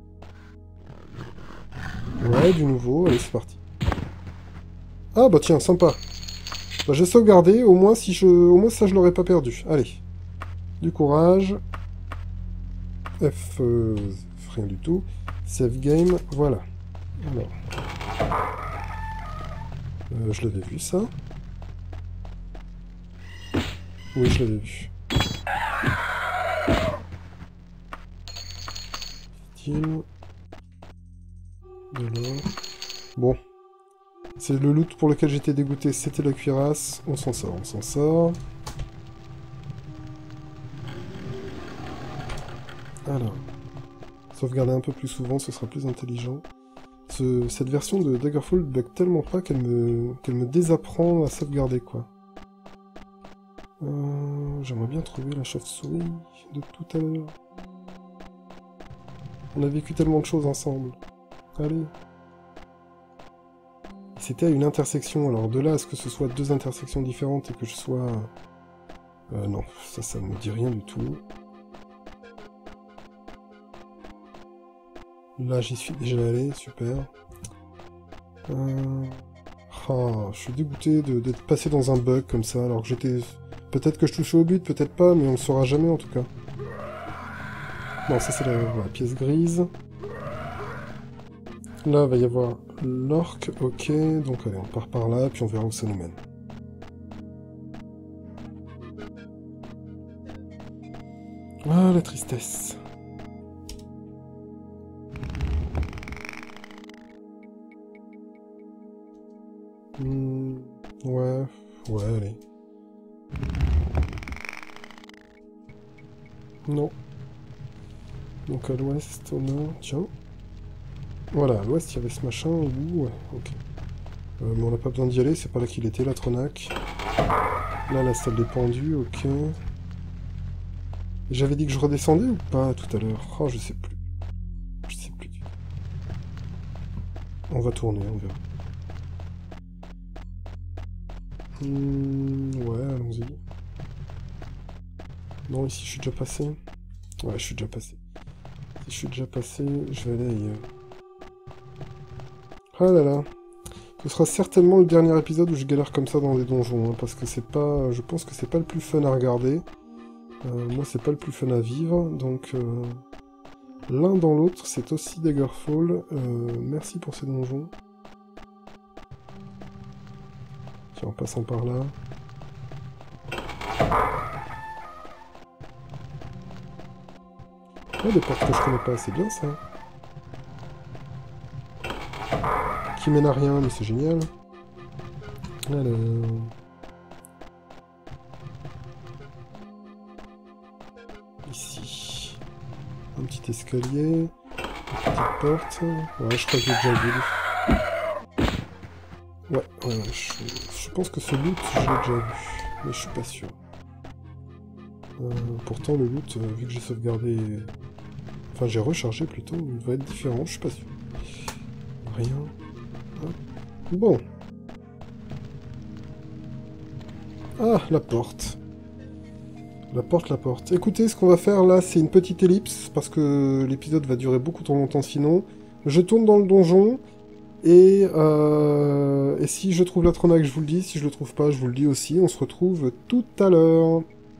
Ouais, du nouveau. Allez, c'est parti. Ah, bah tiens, sympa. Bah, j'ai sauvegardé. Au moins, si je... Au moins, ça, je l'aurais pas perdu. Allez. Du courage. F... Euh... Rien du tout. Save game. Voilà. Alors... Euh, je l'avais vu, ça. Oui, je l'avais vu. Style. De l'or. Bon. C'est le loot pour lequel j'étais dégoûté, c'était la cuirasse. On s'en sort, on s'en sort. Alors. Sauvegarder un peu plus souvent, ce sera plus intelligent. Ce, cette version de Daggerfall bug tellement pas qu'elle me, qu'elle me désapprend à sauvegarder, quoi. Euh, J'aimerais bien trouver la chauve-souris de tout à l'heure. On a vécu tellement de choses ensemble. Allez. C'était à une intersection, alors de là à ce que ce soit deux intersections différentes et que je sois... Euh, non, ça, ça me dit rien du tout. Là, j'y suis déjà allé, super. Euh... Oh, je suis dégoûté d'être passé dans un bug comme ça, alors que j'étais... Peut-être que je touchais au but, peut-être pas, mais on ne saura jamais en tout cas. Non, ça c'est la, la pièce grise. Là, il va y avoir l'orque, ok, donc allez, on part par là, puis on verra où ça nous mène. Ah, la tristesse. Hmm, ouais, ouais, allez. Non. Donc à l'ouest, au nord, tiens. Voilà, à l'ouest, il y avait ce machin, ouh, ouais, ok. Euh, mais on n'a pas besoin d'y aller, c'est pas là qu'il était, la Tronac. Là, la salle des pendus, ok. J'avais dit que je redescendais ou pas tout à l'heure? Oh, je sais plus. Je sais plus. On va tourner, on verra. Hmm, ouais, allons-y. Non, ici, je suis déjà passé. Ouais, je suis déjà passé. Si je suis déjà passé, je vais aller ailleurs. Ah là là. Ce sera certainement le dernier épisode où je galère comme ça dans des donjons, hein, parce que c'est pas... Je pense que c'est pas le plus fun à regarder. Euh, moi, c'est pas le plus fun à vivre, donc... Euh... L'un dans l'autre, c'est aussi Daggerfall. Euh, merci pour ces donjons. Tiens, en passant par là. Oh, des portes que je connais pas, c'est bien ça. Qui mène à rien, mais c'est génial. Alors... Ici. Un petit escalier. Une petite porte. Ouais, je crois que j'ai déjà vu. Ouais, ouais, je, je pense que ce loot, je l'ai déjà vu. Mais je suis pas sûr. Euh, pourtant, le loot, euh, vu que j'ai sauvegardé... Enfin, j'ai rechargé plutôt, il va être différent, je suis pas sûr. Rien. Hop. Bon. Ah, la porte. La porte, la porte. Écoutez, ce qu'on va faire là, c'est une petite ellipse, parce que l'épisode va durer beaucoup trop longtemps sinon. Je tourne dans le donjon, et, euh, et si je trouve l'Atronach, je vous le dis. Si je le trouve pas, je vous le dis aussi. On se retrouve tout à l'heure.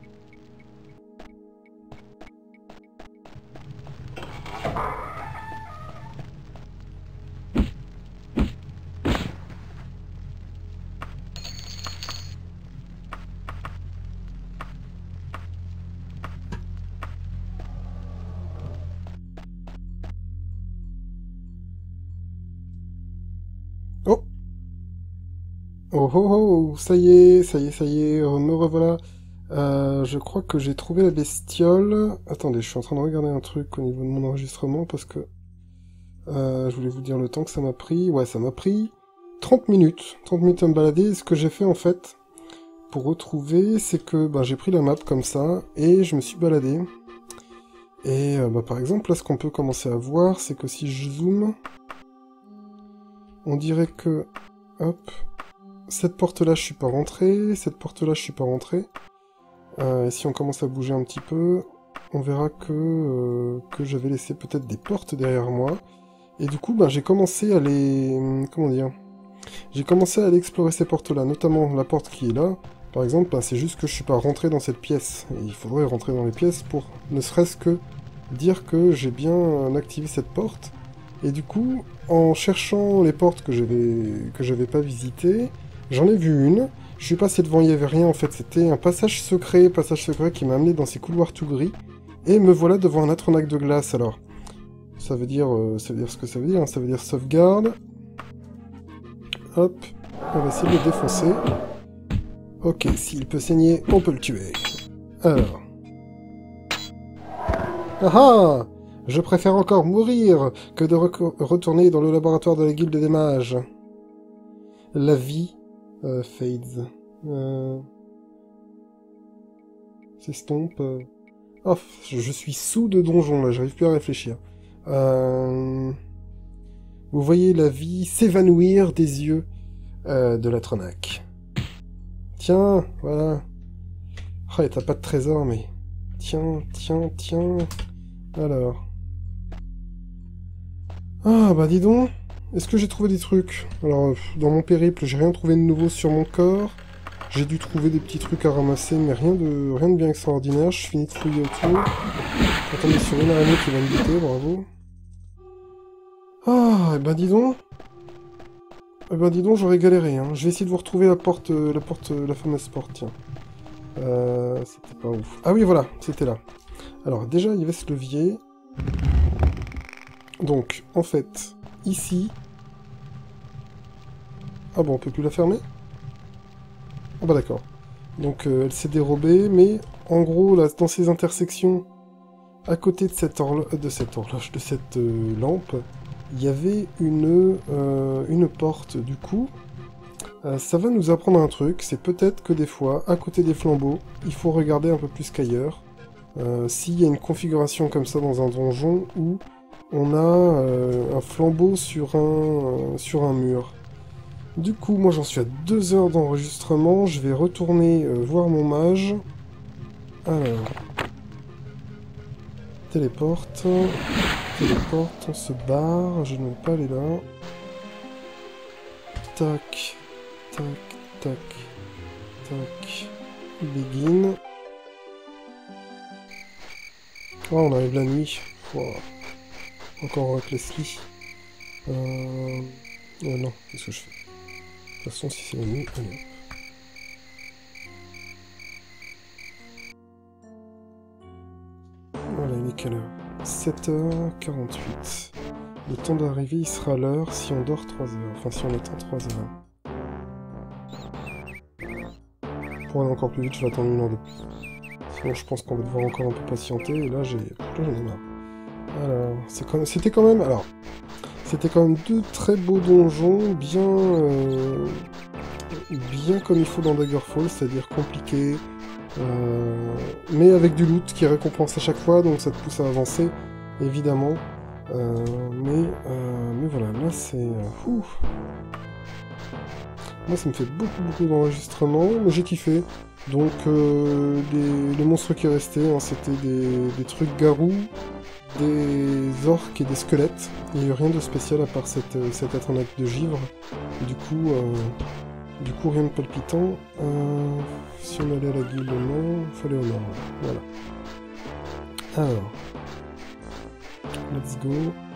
Oh Oh oh oh, ça y est, ça y est, ça y est, me revoilà. Euh, je crois que j'ai trouvé la bestiole. Attendez, je suis en train de regarder un truc au niveau de mon enregistrement parce que euh, je voulais vous dire le temps que ça m'a pris. Ouais, ça m'a pris trente minutes. trente minutes à me balader. Et ce que j'ai fait en fait pour retrouver, c'est que ben, j'ai pris la map comme ça et je me suis baladé. Et euh, bah, par exemple, là, ce qu'on peut commencer à voir, c'est que si je zoome, on dirait que... Hop... Cette porte-là, je suis pas rentré. Cette porte-là, je suis pas rentré. Euh, et si on commence à bouger un petit peu, on verra que, euh, que j'avais laissé peut-être des portes derrière moi. Et du coup, ben, j'ai commencé à les... Comment dire? J'ai commencé à aller explorer ces portes-là, notamment la porte qui est là. Par exemple, ben, c'est juste que je suis pas rentré dans cette pièce. Et il faudrait rentrer dans les pièces pour ne serait-ce que dire que j'ai bien activé cette porte. Et du coup, en cherchant les portes que j'avais que j'avais pas visitées, j'en ai vu une. Je suis passé devant, il n'y avait rien en fait. C'était un passage secret, passage secret qui m'a amené dans ces couloirs tout gris. Et me voilà devant un Atronach de glace. Alors, ça veut dire, euh, ça veut dire ce que ça veut dire. Hein. Ça veut dire sauvegarde. Hop, on va essayer de le défoncer. Ok, s'il peut saigner, on peut le tuer. Alors. Ah ah! Je préfère encore mourir que de re retourner dans le laboratoire de la guilde des mages. La vie euh, fades. Euh... S'estompe. Euh... Oh, je suis sous de donjon là, j'arrive plus à réfléchir. Euh... Vous voyez la vie s'évanouir des yeux euh, de l'Atronach. Tiens, voilà. Oh, et t'as pas de trésor, mais... Tiens, tiens, tiens... Alors... Ah, bah dis donc, est-ce que j'ai trouvé des trucs? Alors, dans mon périple, j'ai rien trouvé de nouveau sur mon corps. J'ai dû trouver des petits trucs à ramasser, mais rien de, rien de bien extraordinaire. Je finis de fouiller autour. On tombe sur une araignée qui va me buter, bravo. Ah, et ben dis donc... Eh ben dis donc, j'aurais galéré, hein. Je vais essayer de vous retrouver la porte, la porte, la fameuse porte, tiens. Euh, c'était pas ouf. Ah oui, voilà, c'était là. Alors, déjà, il y avait ce levier. Donc, en fait, ici... Ah bon, on peut plus la fermer? Ah bah d'accord. Donc, euh, elle s'est dérobée, mais en gros, là, dans ces intersections, à côté de cette, horlo de cette horloge, de cette euh, lampe, il y avait une, euh, une porte. Du coup, euh, ça va nous apprendre un truc, c'est peut-être que des fois, à côté des flambeaux, il faut regarder un peu plus qu'ailleurs. Euh, S'il y a une configuration comme ça dans un donjon où on a euh, un flambeau sur un, euh, sur un mur. Du coup, moi j'en suis à deux heures d'enregistrement, je vais retourner euh, voir mon mage. Alors... téléporte. Téléporte, on se barre. Je ne veux pas aller là. Tac. Tac. Tac. Tac. Begin. Oh, on arrive la nuit. Wow. Encore avec Leslie. Euh... euh non, qu'est-ce que je fais? De toute façon, si c'est la nuit, allez. Voilà, il est quelle heure? sept heures quarante-huit. Le temps d'arrivée, il sera l'heure si on dort trois heures. Enfin, si on attend trois heures. Pour aller encore plus vite, je vais attendre une heure de plus. Sinon, je pense qu'on va devoir encore un peu patienter. Et là, j'ai... J'en ai marre. Alors, c'était quand même... Alors, c'était quand même deux très beaux donjons, bien... Euh, bien comme il faut dans Daggerfall, c'est-à-dire compliqués, euh, mais avec du loot qui récompense à chaque fois, donc ça te pousse à avancer, évidemment. Euh, mais, euh, mais voilà, là c'est... Euh, ouf. Moi ça me fait beaucoup beaucoup d'enregistrements, mais j'ai kiffé. Donc euh, les, les monstres qui restaient, hein, c'était des, des trucs garous, des orques et des squelettes. Il n'y a eu rien de spécial à part cette, cette atronach de givre. Du coup, euh, du coup rien de palpitant. Euh, si on allait à la guilde, non, il fallait au nord. Voilà. Alors, let's go.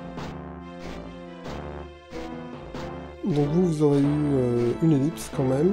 Donc vous, vous aurez eu euh, une ellipse quand même.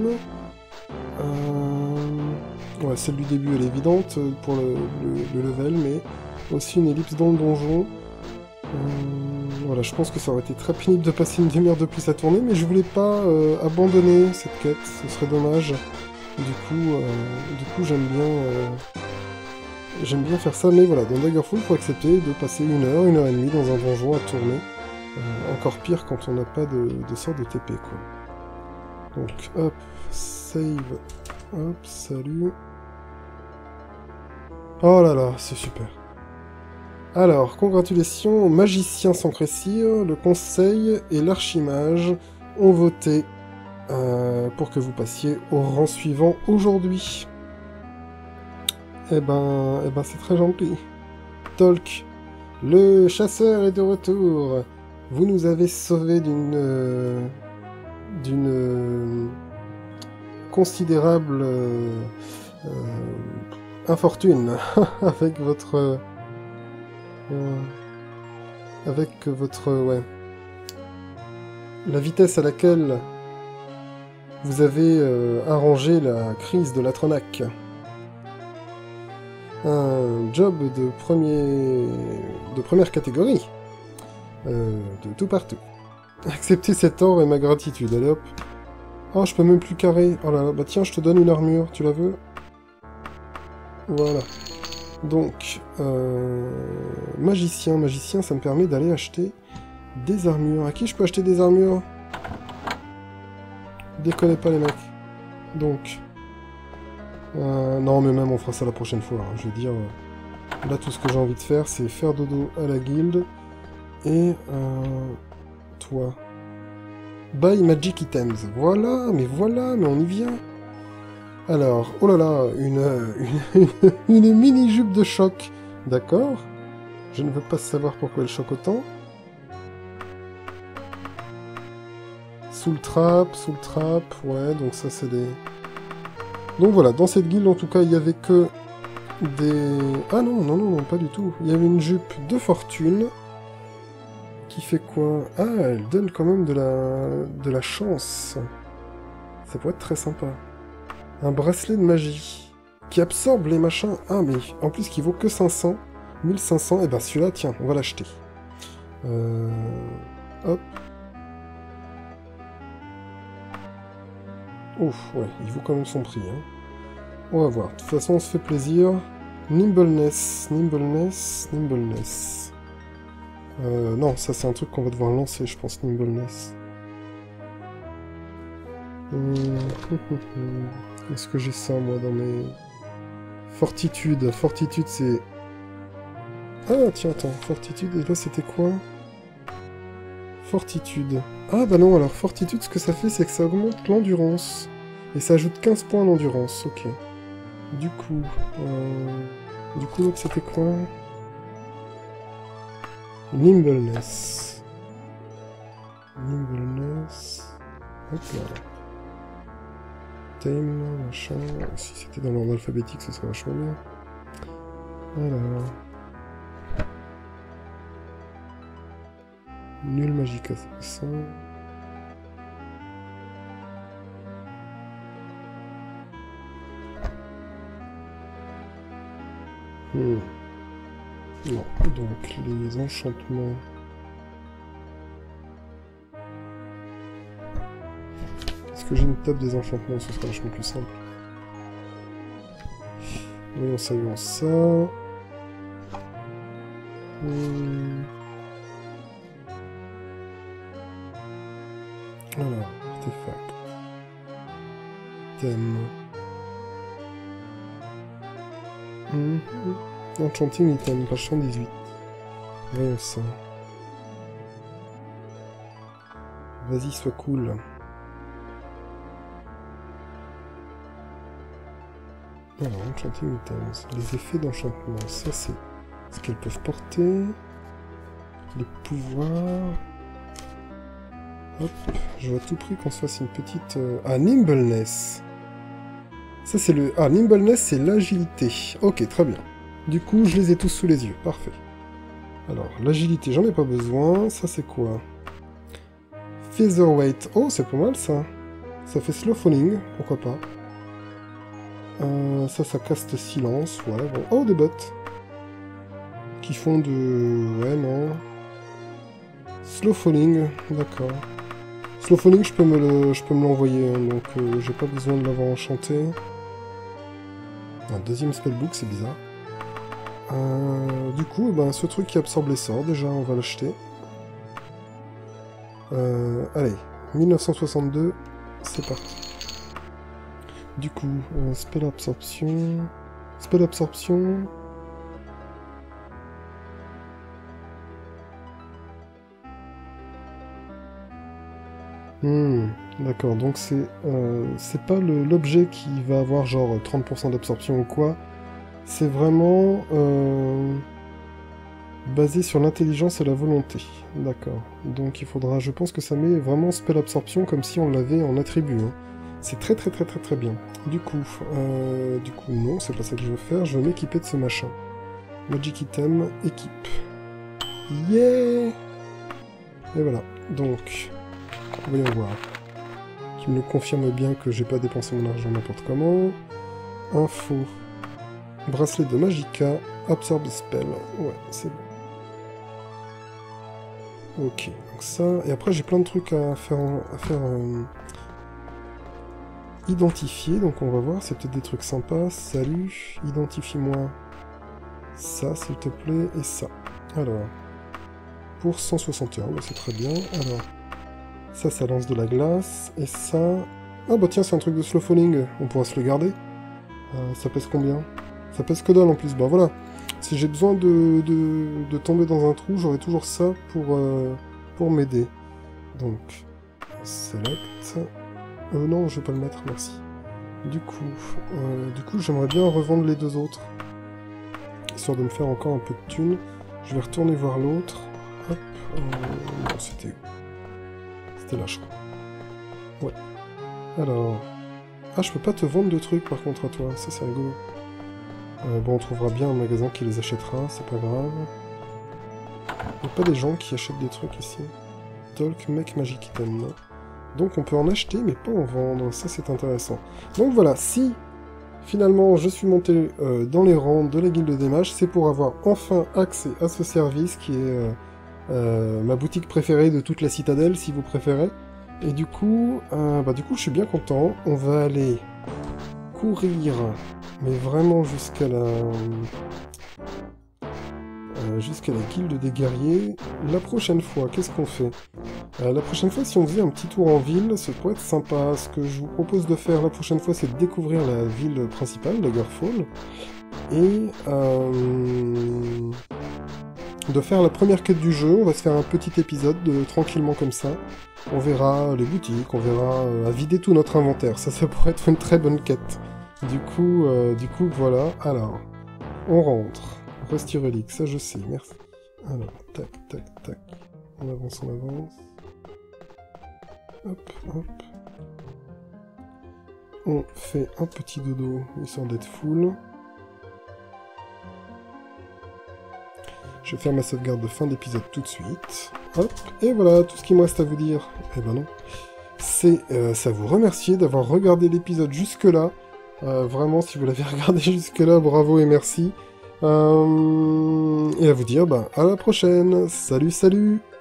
Euh... Ouais, celle du début, elle est évidente pour le, le, le level, mais aussi une ellipse dans le donjon. Euh... Voilà, je pense que ça aurait été très pénible de passer une demi-heure de plus à tourner, mais je voulais pas euh, abandonner cette quête, ce serait dommage. Du coup, euh, du coup j'aime bien, euh, j'aime bien faire ça, mais voilà, dans Daggerfall, il faut accepter de passer une heure, une heure et demie dans un donjon à tourner. Euh, encore pire quand on n'a pas de, de sort de T P, quoi. Donc, hop, save, hop, salut. Oh là là, c'est super. Alors, congratulations aux magiciens sans Cressir, le conseil et l'archimage ont voté euh, pour que vous passiez au rang suivant aujourd'hui. Eh ben, eh ben c'est très gentil. Tolk, le chasseur est de retour. Vous nous avez sauvé d'une euh, d'une euh, considérable euh, euh, infortune avec votre euh, avec votre ouais la vitesse à laquelle vous avez euh, arrangé la crise de l'atronach. Un job de premier de première catégorie. Euh, de tout partout. Acceptez cet or et ma gratitude, allez hop. Oh, je peux même plus carrer. Oh là là, bah tiens, je te donne une armure, tu la veux? Voilà. Donc, euh, magicien, magicien, ça me permet d'aller acheter des armures. À qui je peux acheter des armures? Déconnez pas les mecs. Donc, euh, non mais même on fera ça la prochaine fois, hein. Je veux dire, euh, là tout ce que j'ai envie de faire, c'est faire dodo à la guilde. Et euh, toi. Buy Magic Items. Voilà, mais voilà, mais on y vient. Alors, oh là là, une, une, une, une mini-jupe de choc. D'accord. Je ne veux pas savoir pourquoi elle choque autant. Sous le trap, sous le trap. Ouais, donc ça c'est des... Donc voilà, dans cette guilde en tout cas, il n'y avait que des... Ah non, non, non, non, pas du tout. Il y avait une jupe de fortune. Qui fait quoi? Ah, elle donne quand même de la... de la chance. Ça pourrait être très sympa. Un bracelet de magie. Qui absorbe les machins. Ah, mais en plus qui vaut que cinq cents. mille cinq cents. Et ben celui-là, tiens, on va l'acheter. Euh... Hop. Ouf, ouais, il vaut quand même son prix. Hein. On va voir. De toute façon, on se fait plaisir. Nimbleness, nimbleness, nimbleness. Euh, non, ça c'est un truc qu'on va devoir lancer, je pense, Nimbleness. Hum, hum, hum, hum. Est-ce que j'ai ça, moi, dans mes... Fortitude. Fortitude, c'est... Ah, tiens, attends. Fortitude, et là, c'était quoi? Fortitude. Ah, bah non, alors, Fortitude, ce que ça fait, c'est que ça augmente l'endurance. Et ça ajoute quinze points d'endurance, ok. Du coup... Euh... Du coup, l'autre, c'était quoi? Nimbleness. Nimbleness. Hop là. Time, machin. Si c'était dans l'ordre alphabétique, ce serait vachement bien. Alors. Nul Magica, c'est ça. Hmm. Non, donc les enchantements. Est-ce que j'ai une table des enchantements? Ce sera vachement plus simple. Voyons ça, voyons ça. Hmm. Alors, artefact. Thème. Mmh. Enchanting item, page cent dix-huit. Voyons ça. Vas-y, sois cool. Alors, enchanting items. Les effets d'enchantement, ça c'est ce qu'elles peuvent porter. Les pouvoirs. Hop, je veux à tout prix qu'on se fasse une petite... Euh... Ah, Nimbleness. Ça c'est le... Ah, Nimbleness c'est l'agilité. Ok, très bien. Du coup, je les ai tous sous les yeux. Parfait. Alors, l'agilité, j'en ai pas besoin. Ça c'est quoi? Featherweight. Oh, c'est pas mal ça. Ça fait slow falling, pourquoi pas. Euh, ça, ça caste silence. Ouais, bon. Oh, des bottes. Qui font de... Ouais, non. Slow falling, d'accord. Slow falling, je peux me le, je peux me l'envoyer, hein, donc euh, j'ai pas besoin de l'avoir enchanté. Un deuxième spellbook, c'est bizarre. Euh, du coup, ben, ce truc qui absorbe les sorts, déjà, on va l'acheter. Euh, allez, mille neuf cent soixante-deux, c'est parti. Du coup, euh, spell absorption... Spell absorption... Hmm, d'accord, donc c'est euh, c'est pas l'objet qui va avoir genre trente pour cent d'absorption ou quoi, c'est vraiment euh, basé sur l'intelligence et la volonté. D'accord, donc il faudra, je pense que ça met vraiment spell absorption comme si on l'avait en attribut. Hein. C'est très très très très très bien. Du coup, euh, du coup non, c'est pas ça que je veux faire, je veux m'équiper de ce machin. Magic item, équipe. Yeah! Et voilà, donc... Voyons voir. Qui me confirme bien que j'ai pas dépensé mon argent n'importe comment. Info. Bracelet de Magica. Absorb spell. Ouais, c'est bon. Ok, donc ça. Et après, j'ai plein de trucs à faire, à faire euh, identifier. Donc on va voir. C'est peut-être des trucs sympas. Salut. Identifie-moi ça, s'il te plaît. Et ça. Alors. Pour cent soixante et un. Bah, c'est très bien. Alors. Ça, ça lance de la glace. Et ça... Ah bah tiens, c'est un truc de slow falling. On pourra se le garder. Euh, ça pèse combien? Ça pèse que dalle en plus. Bah voilà. Si j'ai besoin de, de, de tomber dans un trou, j'aurai toujours ça pour, euh, pour m'aider. Donc, select. Euh, non, je vais pas le mettre, merci. Du coup, euh, du coup, j'aimerais bien revendre les deux autres. Histoire de me faire encore un peu de thunes. Je vais retourner voir l'autre. Hop. Euh, non, c'était... C'était là, je crois. Ouais. Alors... Ah, je peux pas te vendre de trucs, par contre, à toi. Ça, c'est rigolo. Euh, bon, on trouvera bien un magasin qui les achètera, c'est pas grave. Il n'y a pas des gens qui achètent des trucs ici. Talk, make magic item, non. Donc, on peut en acheter, mais pas en vendre. Ça, c'est intéressant. Donc, voilà. Si, finalement, je suis monté euh, dans les rangs de la guilde des mages, c'est pour avoir enfin accès à ce service qui est... Euh, Euh, ma boutique préférée de toute la citadelle, si vous préférez. Et du coup, euh, bah du coup, je suis bien content. On va aller courir, mais vraiment jusqu'à la... Euh, jusqu'à la guilde des guerriers. La prochaine fois, qu'est-ce qu'on fait? euh, La prochaine fois, si on faisait un petit tour en ville, ça pourrait être sympa. Ce que je vous propose de faire la prochaine fois, c'est de découvrir la ville principale, Daggerfall. Et... Euh... de faire la première quête du jeu, on va se faire un petit épisode de, tranquillement comme ça. On verra les boutiques, on verra euh, à vider tout notre inventaire, ça, ça pourrait être une très bonne quête. Du coup, euh, du coup, voilà. Alors, on rentre. Rusty Relic, ça je sais, merci. Alors, tac, tac, tac. On avance, on avance. Hop, hop. On fait un petit dodo, histoire d'être full. Je vais faire ma sauvegarde de fin d'épisode tout de suite. Hop, et voilà, tout ce qu'il me reste à vous dire. Eh ben non. C'est euh, ça vous remercier d'avoir regardé l'épisode jusque-là. Euh, vraiment, si vous l'avez regardé jusque-là, bravo et merci. Euh, et à vous dire, bah, à la prochaine. Salut, salut!